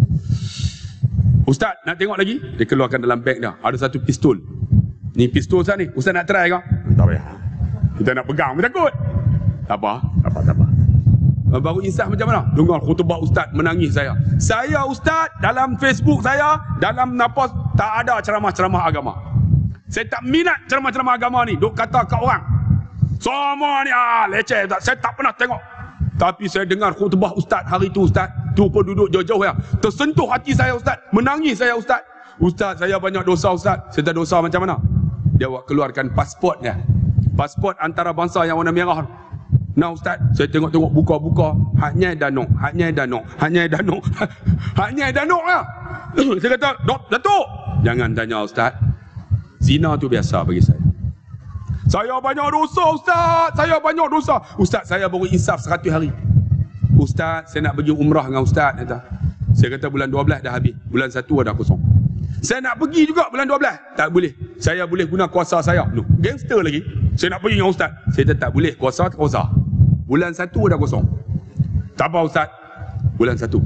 Ustaz, nak tengok lagi? Dia keluarkan dalam beg dia. Ada satu pistol. Ni pistol Ustaz ni. Ustaz nak try ke? Tak payah. Kita nak pegang pun takut. Tak apa. Tak apa, tak apa. Baru insaf macam mana? Dengar khutbah Ustaz, menangis saya. Saya Ustaz, dalam Facebook saya, dalam nafas, tak ada ceramah-ceramah agama. Saya tak minat ceramah-ceramah agama ni. Duk kata kat orang. Semua ni ah, leceh Ustaz. Saya tak pernah tengok. Tapi saya dengar khutbah Ustaz hari tu Ustaz. Tu pun duduk jauh-jauh ya. Tersentuh hati saya Ustaz. Menangis saya Ustaz. Ustaz, saya banyak dosa Ustaz. Saya tak dosa macam mana? Dia buat keluarkan pasport dia. Pasport antarabangsa yang warna merah. Nah Ustaz, saya tengok-tengok buka-buka. Haknya Danok, haknya Danok, haknya Danok. Haknya Danok lah. Saya kata, Dok, Datuk, jangan tanya Ustaz. Zina tu biasa bagi saya. Saya banyak dosa Ustaz. Saya banyak dosa. Ustaz, saya baru insaf seratus hari. Ustaz, saya nak pergi umrah dengan Ustaz. Kata. Saya kata bulan dua belas dah habis. Bulan satu ada kosong. Saya nak pergi juga bulan dua belas. Tak boleh. Saya boleh guna kuasa saya. No, gangster lagi. Saya nak pergi dengan Ustaz. Saya kata tak boleh. Kuasa tak kuasa. Bulan satu dah kosong. Tak apa Ustaz. Bulan satu.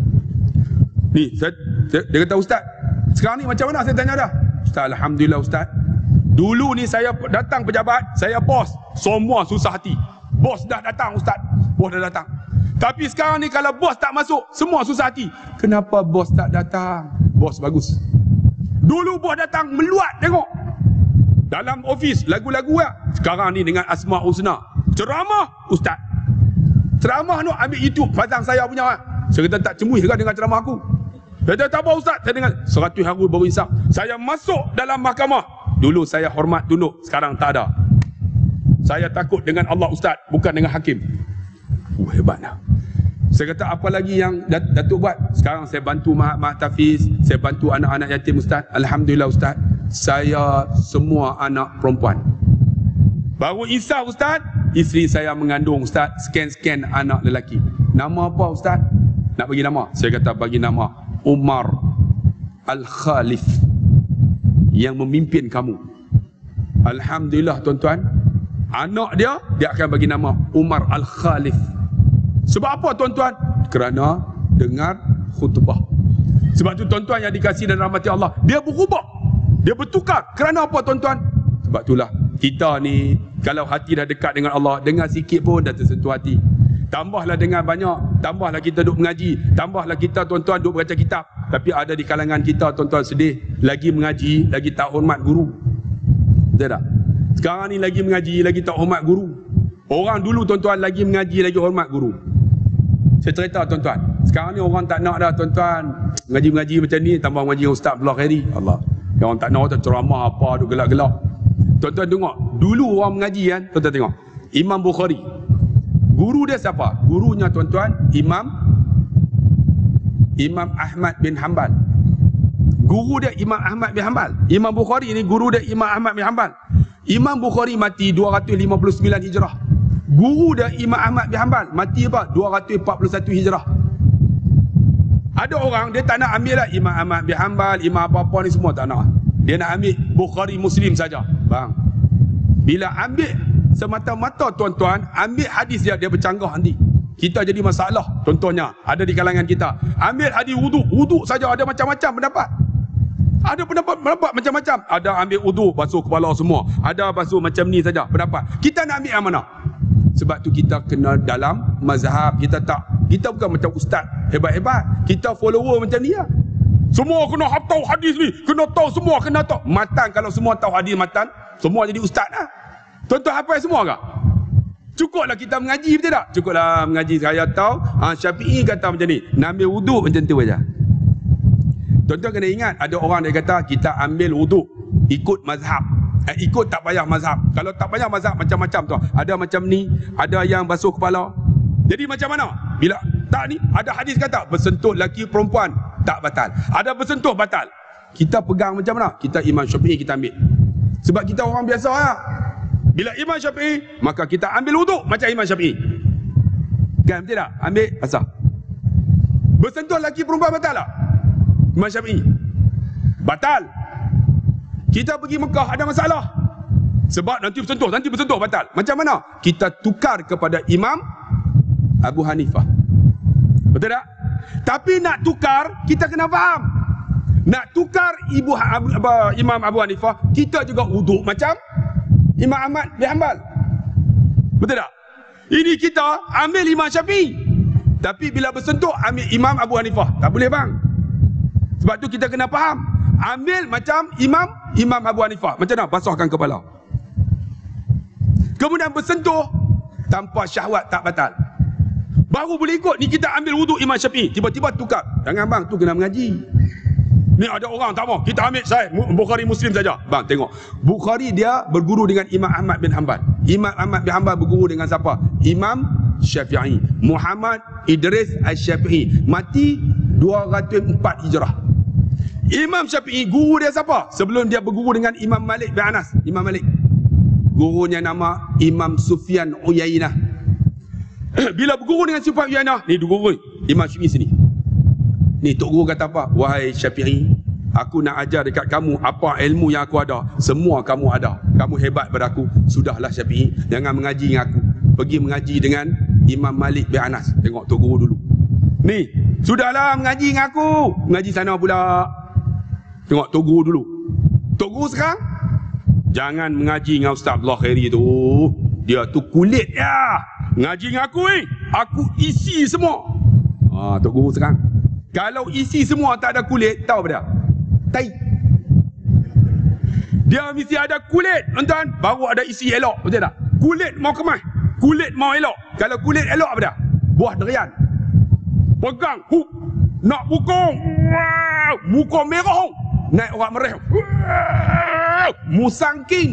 Ni, saya, saya, dia kata Ustaz, sekarang ni macam mana? Saya tanya dah. Ustaz, Alhamdulillah Ustaz. Dulu ni saya datang pejabat, saya bos. Semua susah hati. Bos dah datang Ustaz. Bos dah datang. Tapi sekarang ni kalau bos tak masuk, semua susah hati. Kenapa bos tak datang? Bos bagus. Dulu bos datang meluat tengok. Dalam ofis, lagu-lagu ya. Sekarang ni dengan Asma Husna. Ceramah Ustaz. Ceramah tu ambil YouTube, pasang saya punya. Saya kata tak cemuih ke dengan ceramah aku? Saya kata tak apa Ustaz. Saya dengar seratus hari baru insaf. Saya masuk dalam mahkamah. Dulu saya hormat tunduk, sekarang tak ada. Saya takut dengan Allah Ustaz, bukan dengan hakim. Uh, hebatlah. Saya kata apa lagi yang Dat- Datuk buat? Sekarang saya bantu Mahat Tafiz, saya bantu anak-anak yatim Ustaz. Alhamdulillah Ustaz, saya semua anak perempuan. Baru insaf Ustaz, isteri saya mengandung Ustaz, scan-scan anak lelaki. Nama apa Ustaz? Nak bagi nama? Saya kata bagi nama Umar Al-Khalif, yang memimpin kamu. Alhamdulillah tuan-tuan, anak dia, dia akan bagi nama Umar Al-Khalif. Sebab apa tuan-tuan? Kerana dengar khutbah. Sebab tu tuan-tuan yang dikasihi dan rahmati Allah, dia berubah, dia bertukar. Kerana apa tuan-tuan? Sebab itulah kita ni, kalau hati dah dekat dengan Allah, dengar sikit pun dah tersentuh hati. Tambahlah dengar banyak, tambahlah kita duk mengaji, tambahlah kita tuan-tuan duk baca kitab. Tapi ada di kalangan kita tuan-tuan sedih, lagi mengaji, lagi tak hormat guru. Betul tak? Sekarang ni lagi mengaji, lagi tak hormat guru. Orang dulu tuan-tuan lagi mengaji, lagi hormat guru. Saya cerita tuan-tuan, sekarang ni orang tak nak dah tuan-tuan mengaji-mengaji macam ni, tambah mengaji dengan Ustaz Abdullah Khairi. Allah, yang orang tak nak tu ceramah apa, duk gelak-gelak. Tuan-tuan tengok, dulu orang mengaji kan, tuan-tuan tengok Imam Bukhari, guru dia siapa? Gurunya tuan-tuan Imam Imam Ahmad bin Hanbal. Guru dia Imam Ahmad bin Hanbal. Imam Bukhari ni guru dia Imam Ahmad bin Hanbal. Imam Bukhari mati dua ratus lima puluh sembilan Hijrah. Guru dia Imam Ahmad bin Hanbal mati apa? dua ratus empat puluh satu Hijrah. Ada orang dia tak nak ambil lah Imam Ahmad bin Hanbal, Imam apa-apa ni semua tak nak. Dia nak ambil Bukhari Muslim saja. Bang, bila ambil semata-mata tuan-tuan, ambil hadis dia, dia bercanggah nanti. Kita jadi masalah. Contohnya, ada di kalangan kita, ambil hadis wuduk, wuduk saja ada macam-macam pendapat. Ada pendapat, pendapat macam-macam. Ada ambil wuduk, basuh kepala semua. Ada basuh macam ni saja pendapat. Kita nak ambil yang mana? Sebab tu kita kena dalam mazhab. Kita tak, kita bukan macam ustaz hebat-hebat. Kita follower macam ni lah. Semua kena tahu hadis ni, kena tahu semua, kena tahu. Matan, kalau semua tahu hadis matan, semua jadi ustaz lah. Tuan-tuan hafal semua ke? Cukuplah kita mengaji, betul tak? Cukuplah mengaji. Saya tahu ha, Syafi'i kata macam ni, nak ambil wuduk macam tu aja. Tuan-tuan kena ingat, ada orang dia kata kita ambil wuduk ikut mazhab. Eh, ikut tak payah mazhab. Kalau tak payah mazhab macam-macam tu. Ada macam ni, ada yang basuh kepala. Jadi macam mana? Bila tak ni, ada hadis kata bersentuh lelaki perempuan tak batal. Ada bersentuh batal. Kita pegang macam mana? Kita Imam Syafi'i kita ambil. Sebab kita orang biasa lah. Bila Imam Syafi'i, maka kita ambil wuduk macam Imam Syafi'i. Kan betul tak? Ambil asal. Bersentuh lelaki perempuan batal tak? Imam Syafi'i batal. Kita pergi Mekah ada masalah. Sebab nanti bersentuh, nanti bersentuh batal. Macam mana? Kita tukar kepada Imam Abu Hanifah. Betul tak? Tapi nak tukar, kita kena faham. Nak tukar Ibu Abu, Abu, Imam Abu Hanifah, kita juga wuduk macam Imam Ahmad bin Hanbal. Betul tak? Ini kita ambil Imam Syafi'i, tapi bila bersentuh ambil Imam Abu Hanifah. Tak boleh bang. Sebab tu kita kena faham. Ambil macam Imam Imam Abu Hanifah. Macam mana? Basahkan kepala. Kemudian bersentuh tanpa syahwat tak batal. Baru boleh ikut. Ni kita ambil wuduk Imam Syafi'i, tiba-tiba tukar. Jangan bang, tu kena mengaji. Ni ada orang tak mau, kita ambil saya Bukhari Muslim saja. Bang tengok, Bukhari dia berguru dengan Imam Ahmad bin Hanbal. Imam Ahmad bin Hanbal berguru dengan siapa? Imam Syafi'i. Muhammad Idris Al-Syafi'i mati dua ratus empat Hijrah. Imam Syafi'i guru dia siapa? Sebelum dia berguru dengan Imam Malik bin Anas. Imam Malik, gurunya nama Imam Sufyan Uyainah. Bila berguru dengan Sufyan Uyainah, ni guru Imam Syafi'i sini. Ni Tok Guru kata apa? Wahai Syafi'i, aku nak ajar dekat kamu apa ilmu yang aku ada. Semua kamu ada. Kamu hebat pada aku. Sudahlah Syafi'i, jangan mengaji dengan aku. Pergi mengaji dengan Imam Malik bin Anas. Tengok Tok Guru dulu. Ni, sudahlah mengaji dengan aku. Mengaji sana pula. Tengok Tok Guru dulu. Tok Guru sekarang, jangan mengaji dengan Ustaz Abdullah Khairi tu. Dia tu kulit ya. Mengaji dengan aku eh. Aku isi semua. Ah, Tok Guru sekarang. Kalau isi semua tak ada kulit, tahu apa dia? Tai. Dia mesti ada kulit, tuan-tuan, baru ada isi elok, betul tak? Kulit mau kemas, kulit mau elok. Kalau kulit elok apa dia? Buah durian. Pegang, hu, nak pukung. Wow, muka merah. Naik orang merah. Wow, musangking.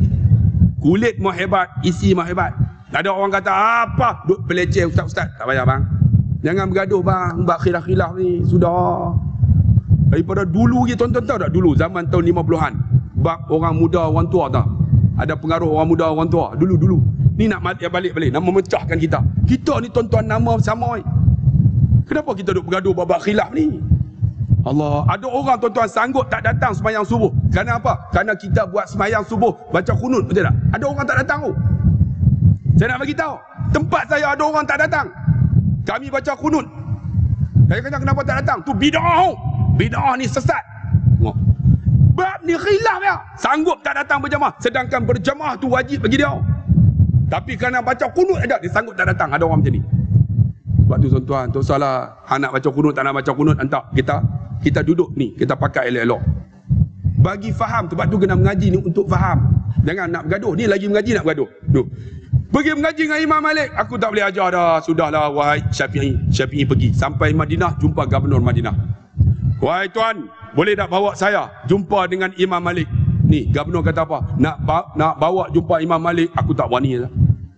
Kulit mau hebat, isi mau hebat. Ada orang kata apa? Duk peleceh ustaz-ustaz. Tak payah bang. Jangan bergaduh bang, buat khilaf-khilaf ni. Sudah. Daripada dulu je, tuan-tuan tahu tak? Dulu zaman tahun lima puluhan, bab orang muda orang tua tak? Ada pengaruh orang muda orang tua. Dulu-dulu. Ni nak balik-balik, nak memecahkan kita. Kita ni tuan-tuan nama sama. Kenapa kita duk bergaduh bab khilaf ni? Allah, ada orang tuan-tuan sanggup tak datang sembahyang subuh. Kerana apa? Kerana kita buat sembahyang subuh baca kunut, betul tak? Ada orang tak datang tu. Saya nak bagi tahu, tempat saya ada orang tak datang. Kami baca kunut. Saya kata kenapa tak datang? Tu bid'ah. Bid'ah ni sesat. Tengok. Bab ni khilaf ya. Sanggup tak datang berjamaah. Sedangkan berjamaah tu wajib bagi dia. Tapi kerana baca kunut aja, dia sanggup tak datang. Ada orang macam ni. Sebab tu tuan-tuan, tak usahlah anak baca kunut, tak nak baca kunut, hantar. Kita kita duduk ni, kita pakai elok-elok. Bagi faham. Sebab tu kena mengaji ni untuk faham. Jangan nak bergaduh. Ni lagi mengaji nak bergaduh. Duh. Pergi mengaji dengan Imam Malik, aku tak boleh ajar dah. Sudahlah wahai Syafi'i. Syafi'i pergi sampai Madinah, jumpa Gubernur Madinah. Wahai tuan, boleh tak bawa saya jumpa dengan Imam Malik? Ni Gubernur kata apa? Nak ba nak bawa jumpa Imam Malik, aku tak berani lah.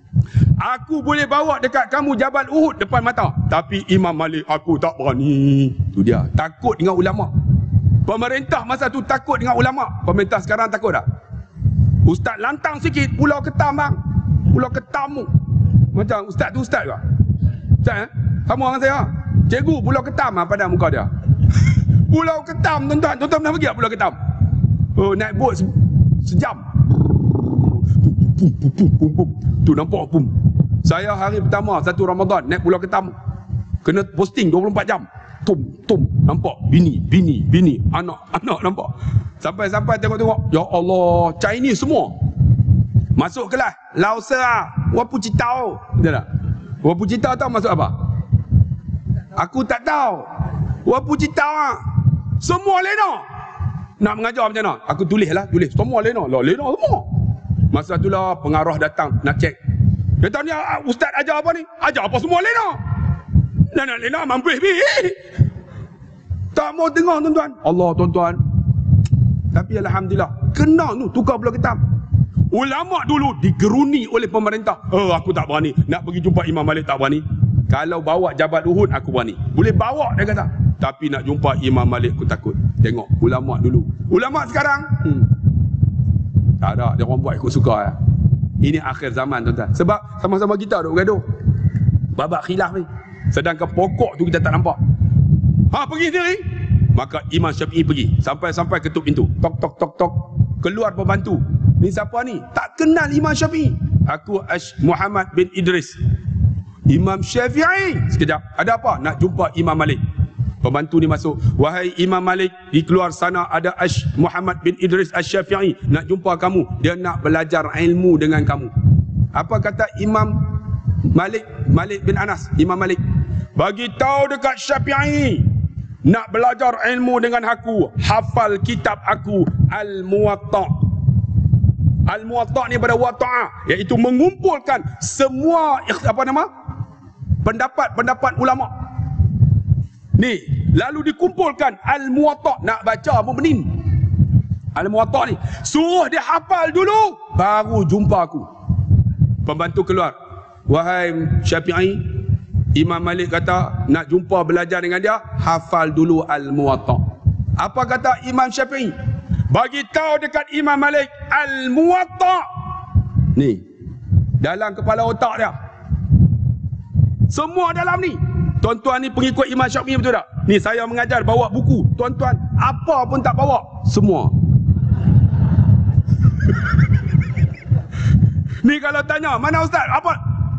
Aku boleh bawa dekat kamu Jabal Uhud depan mata, tapi Imam Malik aku tak berani. Tu dia, takut dengan ulama. Pemerintah masa tu takut dengan ulama. Pemerintah sekarang takut tak? Ustaz lantang sikit, Pulau Ketam bang. Pulau Ketam. Macam ustaz tu ustaz ke? Ustaz eh? Kamu orang saya. Cikgu Pulau Ketam ah pada muka dia. Pulau Ketam tuan-tuan. Tuan-tuan pernah pergi tak Pulau Ketam? Oh, naik bot se sejam. Pum, pum, pum, pum, pum. Tu nampak pum. Saya hari pertama satu Ramadan naik Pulau Ketam. Kena posting dua puluh empat jam. Tum, tum. Nampak bini, bini, bini. Anak, anak nampak. Sampai-sampai tengok-tengok. Ya Allah, Chinese semua. Masuk kelas, lao sera, wapu citao. Betul tak? Wapu citao tahu masuk apa? Aku tak tahu. Wapu citao semua lena. Nak mengajar macam mana? Aku tulis lah, tulis. Semua lena. Lah, lena semua. Masa tu lah pengarah datang nak cek. Dia tahu ni ustaz ajar apa ni? Ajar apa semua lena? Nak nak lena mampus bi. Tak mau dengar tuan-tuan. Allah tuan-tuan. Tapi alhamdulillah, kena tu tukar belah ketam. Ulama dulu digeruni oleh pemerintah. Oh, aku tak berani nak pergi jumpa Imam Malik, tak berani. Kalau bawa Jabal Uhud aku berani. Boleh bawa, dia kata. Tapi nak jumpa Imam Malik aku takut. Tengok ulama dulu. Ulama sekarang hmm. tak ada, dia orang buat ikut suka ya. Ini akhir zaman tuan-tuan. Sebab sama-sama kita duk bergaduh. Babak khilaf ni. Sedangkan pokok tu kita tak nampak. Ha, pergi sendiri. Maka Imam Syafi'i pergi. Sampai-sampai ketuk pintu. Tok tok tok tok. Keluar pembantu. Ni siapa ni? Tak kenal Imam Syafi'i. Aku Ash Muhammad bin Idris. Imam Syafi'i. Sekejap. Ada apa? Nak jumpa Imam Malik. Pembantu ni masuk. Wahai Imam Malik, di keluar sana ada Ash Muhammad bin Idris Asy-Syafi'i. Nak jumpa kamu. Dia nak belajar ilmu dengan kamu. Apa kata Imam Malik? Malik bin Anas. Imam Malik. Bagi tahu dekat Syafi'i. Nak belajar ilmu dengan aku. Hafal kitab aku. Al-Muwatta'. Al-Muwatta' ni pada wata'ah. Iaitu mengumpulkan semua apa nama? Pendapat-pendapat ulama'. Ni, lalu dikumpulkan Al-Muwatta', nak baca apa benin? Al-Muwatta' ni suruh dia hafal dulu, baru jumpa aku. Pembantu keluar. Wahai Syafi'i, Imam Malik kata nak jumpa belajar dengan dia, hafal dulu Al-Muwatta'. Apa kata Imam Syafi'i? Bagi tahu dekat Imam Malik Al-Muwatta'. Ni dalam kepala otak dia. Semua dalam ni. Tuan-tuan ni pengikut Imam Syafi'i betul tak? Ni saya mengajar bawa buku. Tuan-tuan apa pun tak bawa. Semua. Ni kalau tanya, mana ustaz? Apa?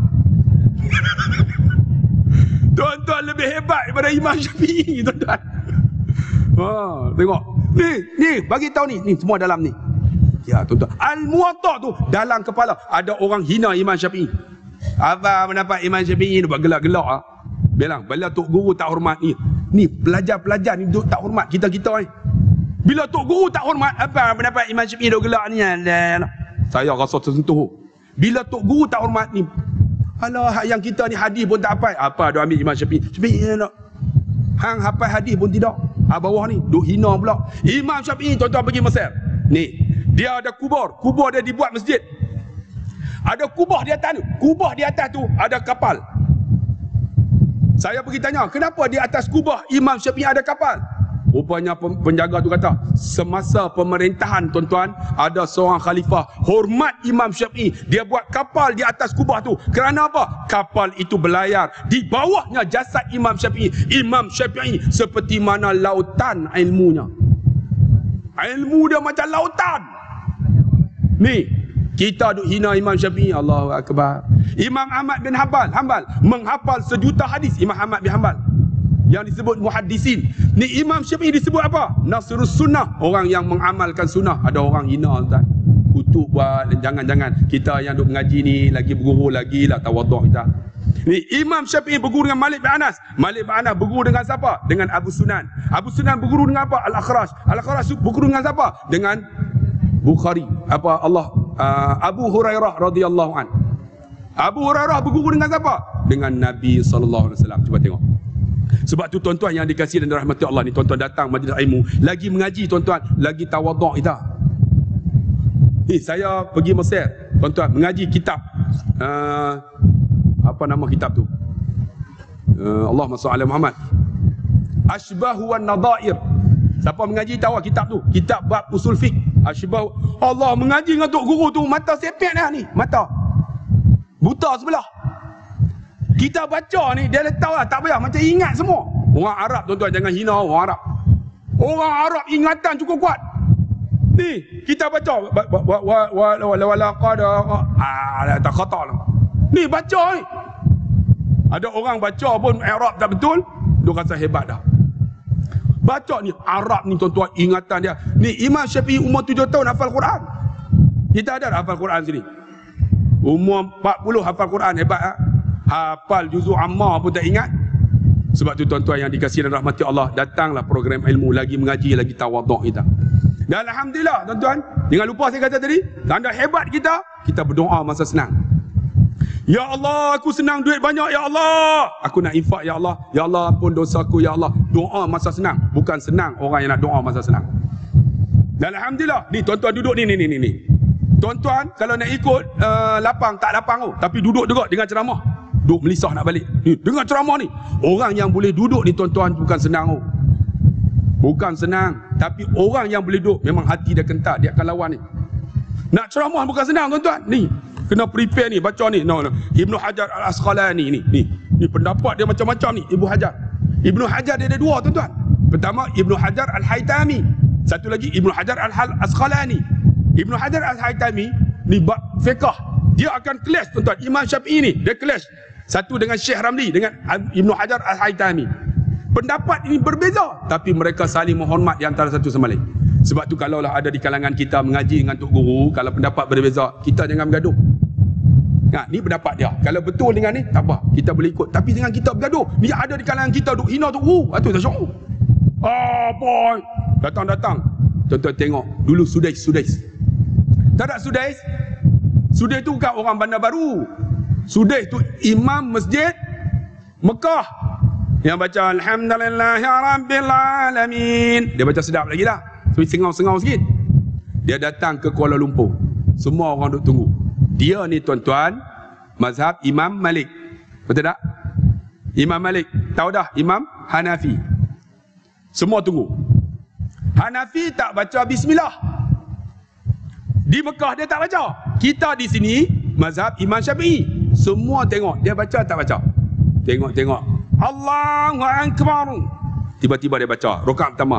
Tuan-tuan lebih hebat daripada Imam Syafi'i, tuan-tuan. Ha, tengok. Ni, ni bagi tahu ni, ni semua dalam ni. Ya, tuan-tuan. Al-Muwatta' tu dalam kepala. Ada orang hina Imam Syafi'i. Apa pendapat Imam Syafi'i ni buat gelak-gelak ah. Bilang, bila Tok Guru tak hormat ni. Ni pelajar-pelajar ni duk tak hormat kita-kita ni. Bila Tok Guru tak hormat, apa pendapat Imam Syafi'i duk gelak ni? Saya rasa tersentuh. Bila Tok Guru tak hormat ni, alah, yang kita ni hadis pun tak hafal. Apa duk ambil Imam Syafi'i? Syafi'i nak hang hafal hadis pun tidak. Ha, bawah ni duk hina pula. Imam Syafi'i tuan-tuan pergi Mesir. Ni, dia ada kubur. Kubur dia dibuat masjid. Ada kubur di atas tu. Kubur di atas tu ada kapal. Saya pergi tanya, kenapa di atas kubur Imam Syafi'i ada kapal? Rupanya penjaga tu kata, semasa pemerintahan tuan-tuan, ada seorang khalifah hormat Imam Syafi'i. Dia buat kapal di atas kubur tu. Kerana apa? Kapal itu berlayar. Di bawahnya jasad Imam Syafi'i. Imam Syafi'i seperti mana lautan ilmunya. Ilmu dia macam lautan. Ni, kita duk hina Imam Syafi'i. Allahu Akbar. Imam Ahmad bin Hanbal, Hanbal menghafal sejuta hadis. Imam Ahmad bin Hanbal yang disebut muhaddisin. Ni Imam Syafi'i disebut apa? Nasrus sunnah, orang yang mengamalkan sunnah. Ada orang hina tuan. Kutuk buat, jangan-jangan kita yang duk mengaji ni lagi berguru lagi lah tawaduk kita. Ni Imam Syafi'i berguru dengan Malik bin Anas. Malik bin Anas berguru dengan siapa? Dengan Abu Sunan. Abu Sunan berguru dengan apa? Al-Akhraj. Al-Akhraj berguru dengan siapa? Dengan Bukhari. Apa Allah uh, Abu Hurairah radhiyallahu an. Abu Hurairah berguru dengan siapa? Dengan Nabi sallallahu alaihi wasallam. Cuba tengok. Sebab tu tuan-tuan yang dikasihi dan dirahmati Allah ni, tuan-tuan datang majlis ilmu, lagi mengaji tuan-tuan, lagi tawaduk kita. Ni saya pergi Mesir, tuan-tuan, mengaji kitab uh, apa nama kitab tu? Uh, Allahumma shalli ala Muhammad. Ashbahu wan Nadhair. Siapa mengaji tahu kitab tu? Kitab bab usul fiqh. Ashbahu. Allah mengaji dengan tok guru tu mata sepet dah ni, mata buta sebelah. Kita baca ni, dia dah tahu lah, tak payah, macam ingat semua. Orang Arab tuan-tuan, jangan hina orang Arab. Orang Arab ingatan cukup kuat. Ni, kita baca walaqad ah tak khata lah. Ni baca ni. Ada orang baca pun Arab tak betul, dia rasa hebat dah. Baca ni Arab ni tuan-tuan, ingatan dia. Ni Imam Syafi'i umur tujuh tahun hafal Quran. Kita ada hafal Quran sini. Umur empat puluh hafal Quran, hebat ah. Hafal juzuk Ammar pun tak ingat. Sebab tu tuan-tuan yang dikasihi dan rahmati Allah, datanglah program ilmu, lagi mengaji, lagi tawaduk kita. Dan alhamdulillah tuan-tuan, jangan lupa saya kata tadi, tanda hebat kita, kita berdoa masa senang. Ya Allah, aku senang duit banyak, ya Allah. Aku nak infak, ya Allah. Ya Allah, ampun dosaku, ya Allah. Doa masa senang. Bukan senang orang yang nak doa masa senang. Dan Alhamdulillah, ni tuan-tuan duduk ni, ni, ni, ni. Tuan-tuan, kalau nak ikut uh, lapang, tak lapang tu. Tapi duduk juga dengan ceramah. Duduk melisah nak balik. Ni, dengan ceramah ni. Orang yang boleh duduk ni tuan-tuan bukan senang tu. Bukan senang. Tapi orang yang boleh duduk, memang hati dia kental, dia akan lawan ni. Nak ceramah bukan senang tuan-tuan. Ni, kena prepare ni, baca ni. No, no. Ibnu Hajar Al-Asqalani ni, ni. Ni pendapat dia macam-macam ni, Ibnu Hajar. Ibnu Hajar dia ada dua tuan-tuan. Pertama, Ibnu Hajar Al-Haytami. Satu lagi, Ibnu Hajar Al-Asqalani. Ibnu Hajar Al-Haytami ni bab fiqh. Dia akan clash tuan-tuan. Imam Syafi'i ni, dia clash. Satu dengan Syekh Ramli, dengan Ibnu Hajar Al-Haytami. Pendapat ini berbeza, tapi mereka saling menghormat di antara satu sama lain. Sebab tu kalaulah ada di kalangan kita mengaji dengan tok guru, kalau pendapat berbeza, kita jangan bergaduh. Nah, ni pendapat dia. Kalau betul dengan ni, tak apa, kita boleh ikut. Tapi dengan kita bergaduh, ni ada di kalangan kita duk hina tok guru, itu tak syok. Ah boy, datang-datang. Tuan-tuan tengok dulu Sudais, Sudais. Tak ada Sudais. Sudais tu bukan orang Bandar Baru. Sudais tu imam masjid Mekah. Yang baca Alhamdulillahirabbil alamin. Dia baca sedap lagi dah. So sengau-sengau sikit. Dia datang ke Kuala Lumpur. Semua orang duk tunggu. Dia ni tuan-tuan mazhab Imam Malik. Betul tak? Imam Malik. Tahu dah Imam Hanafi. Semua tunggu. Hanafi tak baca bismillah. Di Mekah dia tak baca. Kita di sini mazhab Imam Syafi'i. Semua tengok dia baca tak baca. Tengok-tengok. Allahu Akbar. Tiba-tiba dia baca rakaat pertama.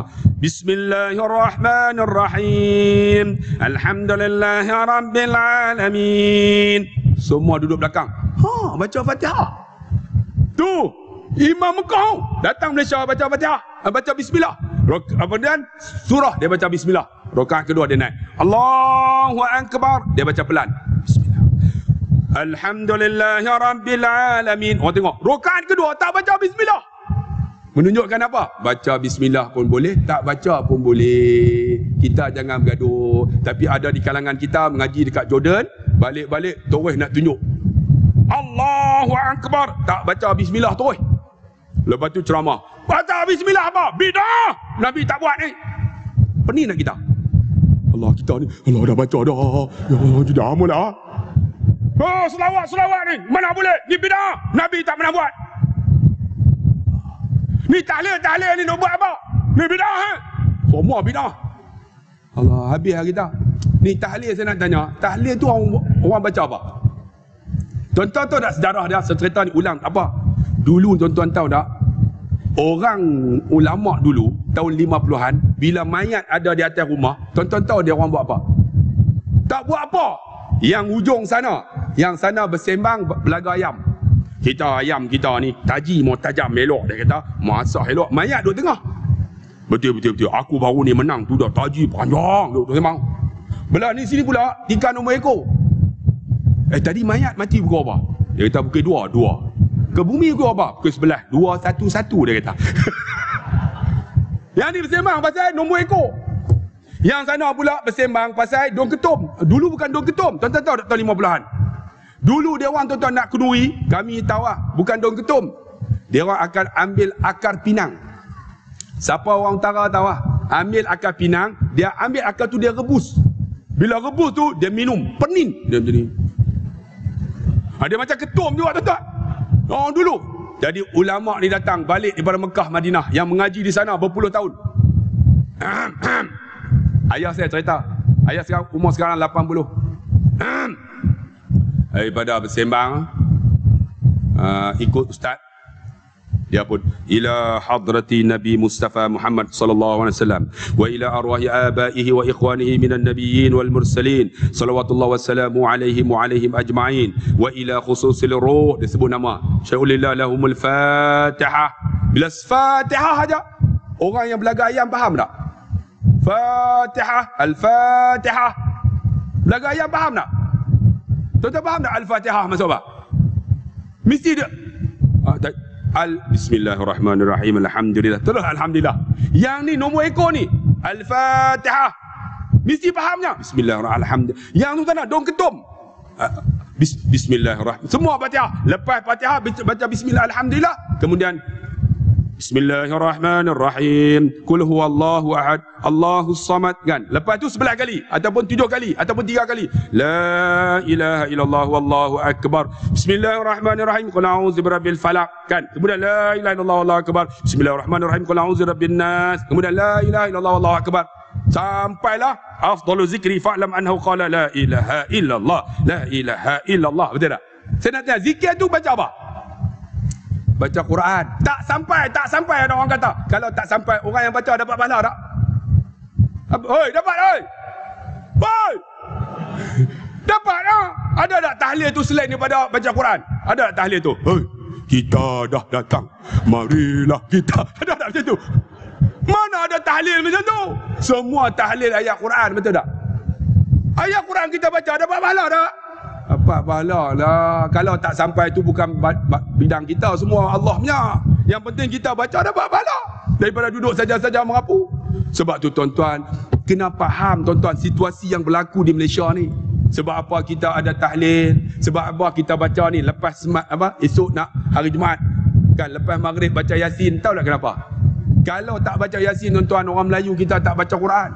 Bismillahirrahmanirrahim. Alhamdulillahirabbil alamin. Semua duduk belakang. Ha, baca Fatihah. Tu Imam Mekah datang Malaysia baca Fatihah, baca bismillah. Kemudian surah dia baca bismillah. Rakaat kedua dia naik. Allahu Akbar. Dia baca pelan. Bismillah. Alhamdulillahirabbil alamin. Orang tengok. Rakaat kedua tak baca bismillah. Menunjukkan apa? Baca bismillah pun boleh, tak baca pun boleh. Kita jangan bergaduh. Tapi ada di kalangan kita mengaji dekat Jordan, balik-balik terus nak tunjuk. Allahu Akbar. Tak baca bismillah terus. Lepas tu ceramah. Baca bismillah apa? Bidah. Nabi tak buat ni. Pening nak kita. Allah kita ni, Allah dah baca dah. Ya Allah, dah mula. Oh, selawat-selawat ni. Mana boleh? Ni bidah. Nabi tak pernah buat. Ni tahlil-tahlil ni nak buat apa? Ni bidah. Ha? Semua bidah. Allah, habis kita. Ni tahlil saya nak tanya. Tahlil tu orang, orang baca apa? Tuan-tuan tahu tak sejarah dia? Cerita ni ulang apa? Dulu tuan-tuan tahu tak? Orang ulama dulu tahun lima puluhan bila mayat ada di atas rumah, tuan-tuan tahu dia orang buat apa? Tak buat apa. Yang ujung sana, yang sana bersembang belaga ayam. Kita ayam kita ni taji mau tajam elok, dia kata masak elok, mayat duduk tengah. Betul betul betul. Aku baru ni menang tu dah taji panjang duduk sembang. Belah ni sini pula ikan nombor ekor. Eh tadi mayat mati pukul apa? Dia kata pukul dua, dua. Ke bumi pukul apa? Pukul sebelah, dua, satu, satu dia kata. Yang ni bersembang pasal nombor ekor. Yang sana pula bersembang pasal daun ketum. Dulu bukan daun ketum. Tuan-tuan tahu tak tahun lima puluhan? Dulu dia orang tuan-tuan nak kenduri, kami tahu lah, bukan daun ketum. Dia orang akan ambil akar pinang. Siapa orang utara tahu lah? Ambil akar pinang, dia ambil akar tu dia rebus. Bila rebus tu, dia minum, pening. Dia macam ni. Ha, dia macam ketum juga tuan-tuan. Oh dulu. Jadi ulama ni datang balik daripada Mekah, Madinah, yang mengaji di sana berpuluh tahun. Ayah saya cerita. Ayah sekarang umur sekarang lapan puluh. Daripada bersembang uh, ikut ustaz, dia pun ila hadrati Nabi Mustafa Muhammad sallallahu alaihi wasallam wa ila arwahi abaihi wa ikhwanihi minan nabiyyin wal mursalin salawatullah wassalamu alaihim wa alaihim ajma'in wa ila khususil ruh, disebut nama syai'ulillah lahumul fatihah. Bila fatihah aja orang yang belaga ayam faham tak? Fatihah, al-fatihah. Belaga ayam faham tak? Tuan-tuan faham tak al-fatihah maksud apa? Mesti dia ah, tak, al Bismillahirrahmanirrahim, alhamdulillah, terus alhamdulillah. Yang ni nombor ekor ni al-fatihah mesti fahamnya Bismillahirrahmanirrahim. Yang tu tak nak daun ketum, Bis, Bismillahirrahmanirrahim. Semua Fatihah. Lepas Fatihah baca bismillah alhamdulillah. Kemudian Bismillahirrahmanirrahim. Qul huwallahu ahad, Allahus samad kan. Lepas tu sebelas kali ataupun tujuh kali ataupun tiga kali. La ilaha illallah wallahu akbar. Bismillahirrahmanirrahim. Qul a'udzu birabbil falaq kan. Kemudian la ilaha illallah wallahu akbar. Bismillahirrahmanirrahim. Qul a'udzu birabbin nas. Kemudian la ilaha illallah wallahu akbar. Sampailah afdalu zikri fa'lam annahu qala la ilaha illallah. La ilaha illallah. Betul tak? Saya nak tanya, zikir tu baca apa? Baca Quran. Tak sampai, tak sampai ada orang kata. Kalau tak sampai, orang yang baca dapat pahala tak? Oi, dapat oi. Oi. Dapat tak? Ada tak tahlil tu selain daripada baca Quran? Ada tak tahlil tu? Oi, kita dah datang. Marilah kita. Ada tak macam tu? Mana ada tahlil macam tu? Semua tahlil ayat Quran, betul tak? Ayat Quran kita baca dapat pahala tak? Dapat pahala lah. Kalau tak sampai tu bukan bidang kita, semua Allah punya. Yang penting kita baca dapat pahala. Daripada duduk saja-saja merapu. Sebab tu tuan-tuan, kena faham tuan-tuan situasi yang berlaku di Malaysia ni. Sebab apa kita ada tahlil? Sebab apa kita baca ni lepas apa? Esok nak hari Jumaat. Kan lepas maghrib baca Yasin, tahu tak kenapa? Kalau tak baca Yasin tuan-tuan, orang Melayu kita tak baca Quran.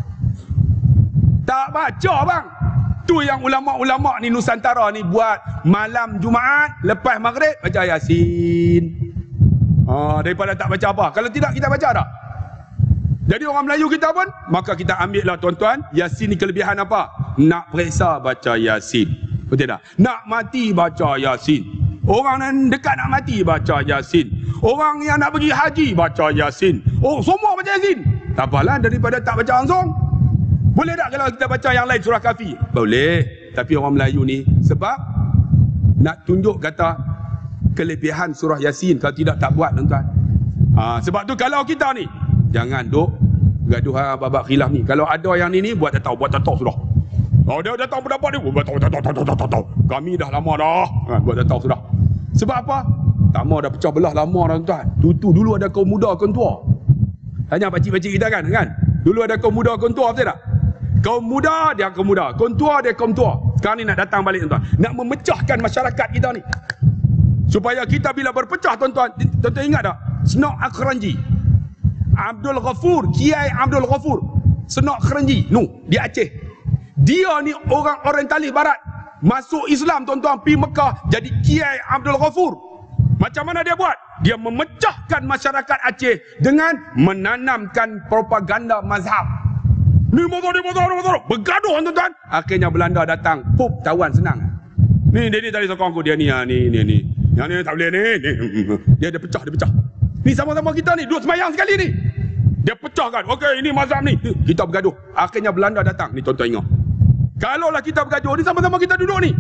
Tak baca bang. Tu yang ulama-ulama ni Nusantara ni buat malam Jumaat lepas maghrib baca Yasin. Ah, daripada tak baca apa. Kalau tidak kita baca dah. Jadi orang Melayu kita pun, maka kita ambil lah tuan-tuan, Yasin ni kelebihan apa? Nak periksa baca Yasin. Betul tak? Nak mati baca Yasin. Orang yang dekat nak mati baca Yasin. Orang yang nak pergi haji baca Yasin. Oh, semua baca Yasin. Tak apalah daripada tak baca langsung. Boleh tak kalau kita baca yang lain surah Kahfi? Boleh. Tapi orang Melayu ni sebab nak tunjuk kata kelebihan surah Yasin, kalau tidak tak buat tuan-tuan. Ha, sebab tu kalau kita ni jangan duk gaduh babak khilaf ni. Kalau ada yang ni ni buat tak tahu, buat tak tahu sudah. Oh, dia datang pendapat dia buat tahu tak tahu tak tahu. Kami dah lama dah. Ha, buat tak tahu sudah. Sebab apa? Tama dah pecah belah lama dah tuan. Tutu dulu ada kaum muda, kaum tua. Tanya pakcik-pakcik kita kan, kan? Dulu ada kaum muda, kaum tua, betul tak? Kaum muda dia kaum muda, kaum tua dia kaum tua. Sekarang ni nak datang balik tuan-tuan. Nak memecahkan masyarakat kita ni. Supaya kita bila berpecah tuan-tuan, tuan-tuan ingat tak? Senok Akhranji. Abdul Ghafur, Kiai Abdul Ghafur. Senok Akhranji. Nu, di Aceh. Dia ni orang orientalis barat. Masuk Islam tuan-tuan, pergi Mekah jadi Kiai Abdul Ghafur. Macam mana dia buat? Dia memecahkan masyarakat Aceh dengan menanamkan propaganda mazhab. Ni motor, ni motor, ni motor. Bergaduh tuan-tuan. Akhirnya Belanda datang. Pup, tawan senang. Ni, dia ni tadi sokong aku. Dia ni, ni, ni, ni. Yang ni tak boleh ni, ni. Dia ada pecah, dia pecah. Ni sama-sama kita ni. Dua semayang sekali ni. Dia pecahkan. Okey, ini mazhab ni. Kita bergaduh. Akhirnya Belanda datang. Ni tuan-tuan ingat. Kalaulah kita bergaduh, ni sama-sama kita duduk ni.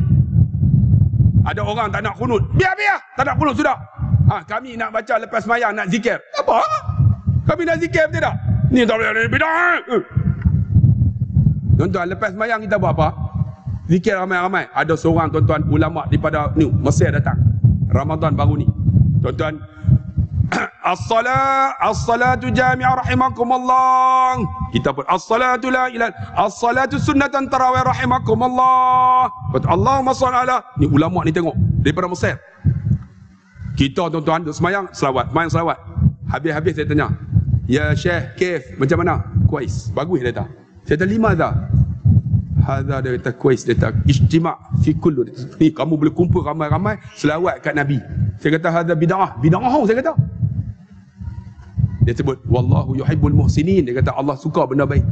Ada orang tak nak kunut. Biar-biar. Tak nak kunut sudah. Ha, kami nak baca lepas semayang, nak zikir. Apa? Kami nak zikir betul tak? Ni tak boleh, ni bidang. Tuan-tuan, lepas semayang kita buat apa? Zikir ramai-ramai. Ada seorang tuan-tuan ulama daripada ni Mesir datang. Ramadan baru ni. Tuan-tuan, as-salat as-salatu jami'ah rahimakumullah. Kita pun as-salatu la ilaha as-salatu sunnatan tarawih rahimakumullah. Allahumma shalli ala. Ni ulama ni tengok daripada Mesir. Kita tuan-tuan duk semayang selawat, main selawat. Habis-habis saya tanya, "Ya Syekh, kif? Macam mana?" "Kuais." "Bagus," dia kata. Saya kata, "Lima dah." Hadza dia kata, "Kuais." Dia kata, "Ijtima' fi kullu." Ni kamu boleh kumpul ramai-ramai selawat kat Nabi. Saya kata, "Hadza bid'ah." Bid'ah saya kata. Dia sebut, "Wallahu yuhibbul muhsinin." Dia kata Allah suka benda baik.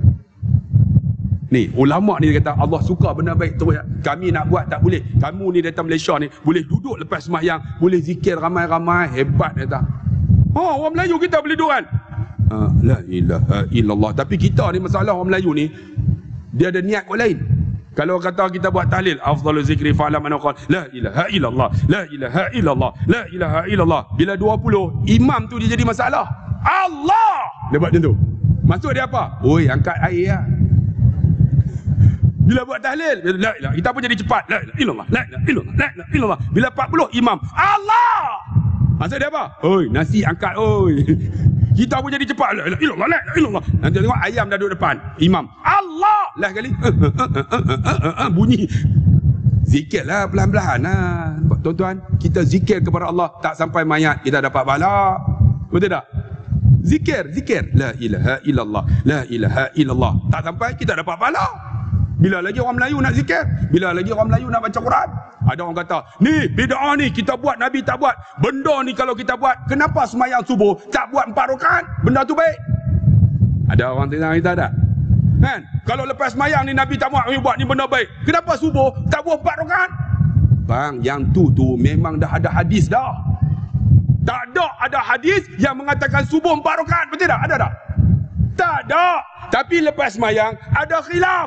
Ni ulama ni dia kata Allah suka benda baik. Terus kami nak buat tak boleh. Kamu ni datang Malaysia ni boleh duduk lepas sembahyang, boleh zikir ramai-ramai, hebat dia kata. Oh, orang Melayu kita boleh duduk kan? Uh, la ilaha illallah. Tapi kita ni masalah orang Melayu ni, dia ada niat kot lain. Kalau kata kita buat tahlil, afdalu zikri fa'lam anna qala la ilaha illallah, la ilaha illallah, la ilaha illallah. Bila dua puluh, imam tu dia jadi masalah. Allah! Dia buat macam tu. Maksud dia apa? Oi, angkat air lah. Bila buat tahlil, la ilaha, kita pun jadi cepat. La ilaha illallah, la ilaha illallah, la ilaha illallah. Bila empat puluh, imam, Allah! Maksud dia apa? Oi, nasi angkat, oi. Kita pun jadi cepat. La ilaha illallah, la ilaha illallah. Nanti tengok ayam dah duduk depan. Imam, Allah! Lah kali. Bunyi. Zikirlah pelan-pelan lah. Tuan-tuan, kita zikir kepada Allah tak sampai mayat kita dapat pahala. Betul tak? Zikir, zikir. La ilaha illallah, la ilaha illallah. Tak sampai kita dapat pahala. Bila lagi orang Melayu nak zikir? Bila lagi orang Melayu nak baca Quran? Ada orang kata, ni bid'ah ni, kita buat, Nabi tak buat. Benda ni kalau kita buat, kenapa semayang subuh tak buat empat rakaat? Benda tu baik. Ada orang tengah kita tak? Kan? Kalau lepas semayang ni Nabi tak buat, ni buat ni benda baik. Kenapa subuh tak buat empat rakaat? Bang, yang tu tu memang dah ada hadis dah. Tak ada ada hadis yang mengatakan subuh empat rakaat, betul tak? Ada tak? Tak ada. Tapi lepas semayang ada khilaf.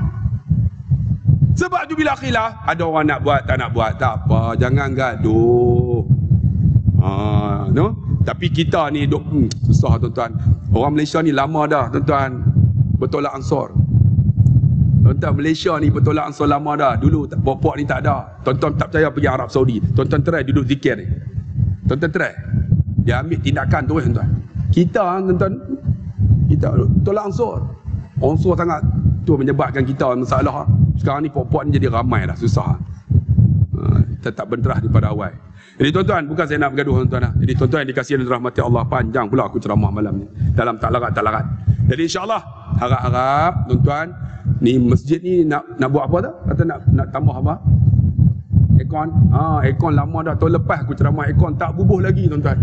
Sebab tu bila khilaf, ada orang nak buat, tak nak buat, tak apa, jangan gaduh. Ha, no? Tapi kita ni duk hmm, susah tuan-tuan. Orang Malaysia ni lama dah tuan-tuan bertolak Ansar. Tuan-tuan, Malaysia ni bertolak Ansar lama dah. Dulu pokok ni tak ada. Tuan-tuan tak percaya pergi Arab Saudi. Tuan-tuan try duduk zikir ni. Tuan-tuan try. Dia ambil tindakan tu tuan-tuan. Kita tuan-tuan, kita tolak Ansar. Ansar sangat tu menyebabkan kita masalah. Sekarang ni pokok ni jadi ramai dah, susah. Uh, kita tak berderah daripada awal. Jadi tuan-tuan, bukan saya nak bergaduh tuan-tuan lah. Jadi tuan-tuan yang dikasihi dan dirahmati Allah, panjang pula aku ceramah malam ni dalam tak larat-tak larat. Jadi insya-Allah harap-harap tuan-tuan ni masjid ni nak nak buat apa dah? Kata nak nak tambah apa? Aircon. Ah, aircon lama dah, tahun lepas aku ceramah aircon tak bubuh lagi tuan-tuan.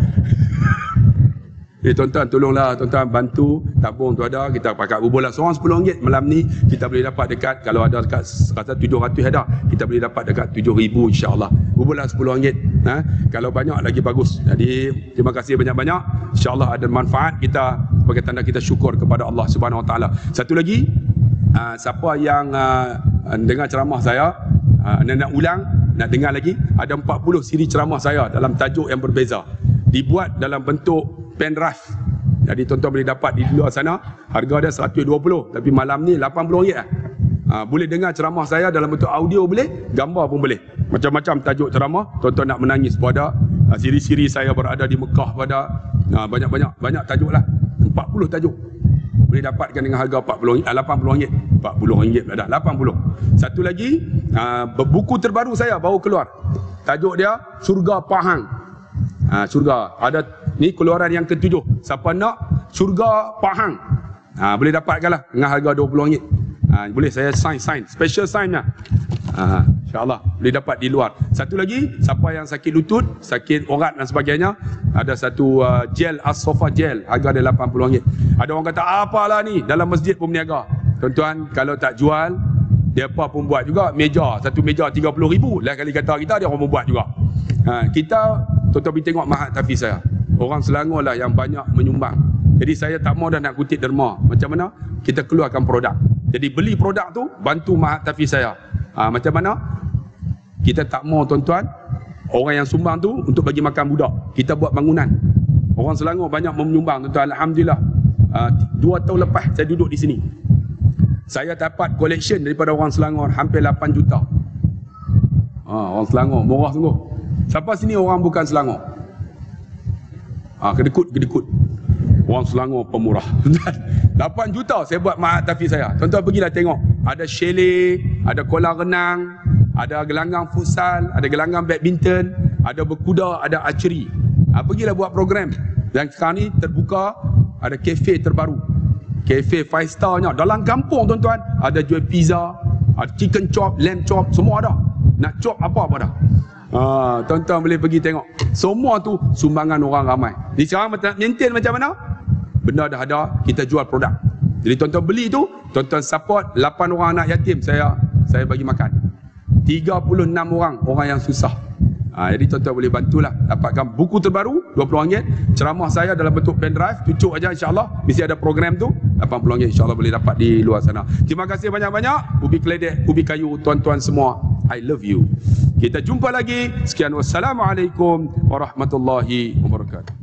Eh tuan-tuan, tolonglah tuan-tuan bantu tabung tu ada, kita pakai bubuh lah seorang sepuluh ringgit. Malam ni kita boleh dapat dekat, kalau ada dekat kata tujuh ratus ada, kita boleh dapat dekat tujuh ribu insya-Allah. Bubuh lah sepuluh ringgit. Ha? Kalau banyak lagi bagus. Jadi terima kasih banyak-banyak. Insya-Allah ada manfaat kita sebagai tanda kita syukur kepada Allah Subhanahu Wa Taala. Satu lagi, uh, siapa yang uh, dengar ceramah saya, uh, nak ulang, nak dengar lagi, ada empat puluh siri ceramah saya dalam tajuk yang berbeza. Dibuat dalam bentuk pen drive. Jadi tuan-tuan boleh dapat di luar sana. Harga dia seratus dua puluh, tapi malam ni lapan puluh ringgit lah. Ha, boleh dengar ceramah saya dalam bentuk audio boleh, gambar pun boleh. Macam-macam tajuk ceramah. Tuan-tuan nak menangis pun ada. Ha, siri-siri saya berada di Mekah pada ha, banyak-banyak banyak tajuk lah. empat puluh tajuk. Boleh dapatkan dengan harga empat puluh, lapan puluh ringgit. empat puluh ringgit pula dah, lapan puluh. Satu lagi, ha, buku terbaru saya baru keluar. Tajuk dia Surga Pahang. Ha, surga. Ada ni keluaran yang ketujuh. Siapa nak Surga Pahang, ha, boleh dapatkan lah dengan harga dua puluh ringgit. Ha, boleh saya sign, sign. Special sign lah. Ha, InsyaAllah boleh dapat di luar. Satu lagi, siapa yang sakit lutut, sakit urat dan sebagainya, ada satu uh, gel As-Sofa gel, harga dia lapan puluh ringgit. Ada orang kata, apalah ni, dalam masjid pun berniaga. Tuan-tuan, kalau tak jual, dia apa pun buat juga. Meja, satu meja tiga puluh ribu. Lain kali kata kita, dia orang pun buat juga. Ha, kita, tuan-tuan pergi tengok Mahat Tafiz saya. Orang Selangor lah yang banyak menyumbang. Jadi saya tak mau dah nak kutip derma. Macam mana? Kita keluarkan produk. Jadi beli produk tu, bantu Mahat Tafiz saya. Ha, macam mana? Kita tak mau tuan-tuan, orang yang sumbang tu untuk bagi makan budak. Kita buat bangunan. Orang Selangor banyak menyumbang tuan-tuan. Alhamdulillah. Ha, dua tahun lepas saya duduk di sini. Saya dapat collection daripada orang Selangor hampir lapan juta. Ha, orang Selangor, murah sungguh. Siapa sini orang bukan Selangor? Ah, kedekut-kedekut. Orang Selangor pemurah. lapan juta saya buat Mahat Tafiz saya. Tuan-tuan pergilah tengok. Ada chalet, ada kolam renang, ada gelanggang futsal, ada gelanggang badminton, ada berkuda, ada archery. Ah, pergilah buat program. Dan sekarang ni terbuka, ada kafe terbaru. Kafe five star-nya. Dalam kampung tuan-tuan, ada jual pizza, ada chicken chop, lamb chop, semua ada. Nak chop apa-apa dah. Ha, tuan-tuan boleh pergi tengok. Semua tu sumbangan orang ramai. Jadi sekarang nak maintain macam mana? Benda dah ada, kita jual produk. Jadi tuan-tuan beli tu, tuan-tuan support lapan orang anak yatim saya saya bagi makan. tiga puluh enam orang orang yang susah. Ha, jadi tuan-tuan boleh bantulah dapatkan buku terbaru dua puluh ringgit. Ceramah saya dalam bentuk pen drive, cucuk aja insya-Allah. Mesti ada program tu lapan puluh ringgit insya-Allah boleh dapat di luar sana. Terima kasih banyak-banyak. Ubi keledek, ubi kayu, tuan-tuan semua. I love you. Kita jumpa lagi. Sekian, wassalamualaikum warahmatullahi wabarakatuh.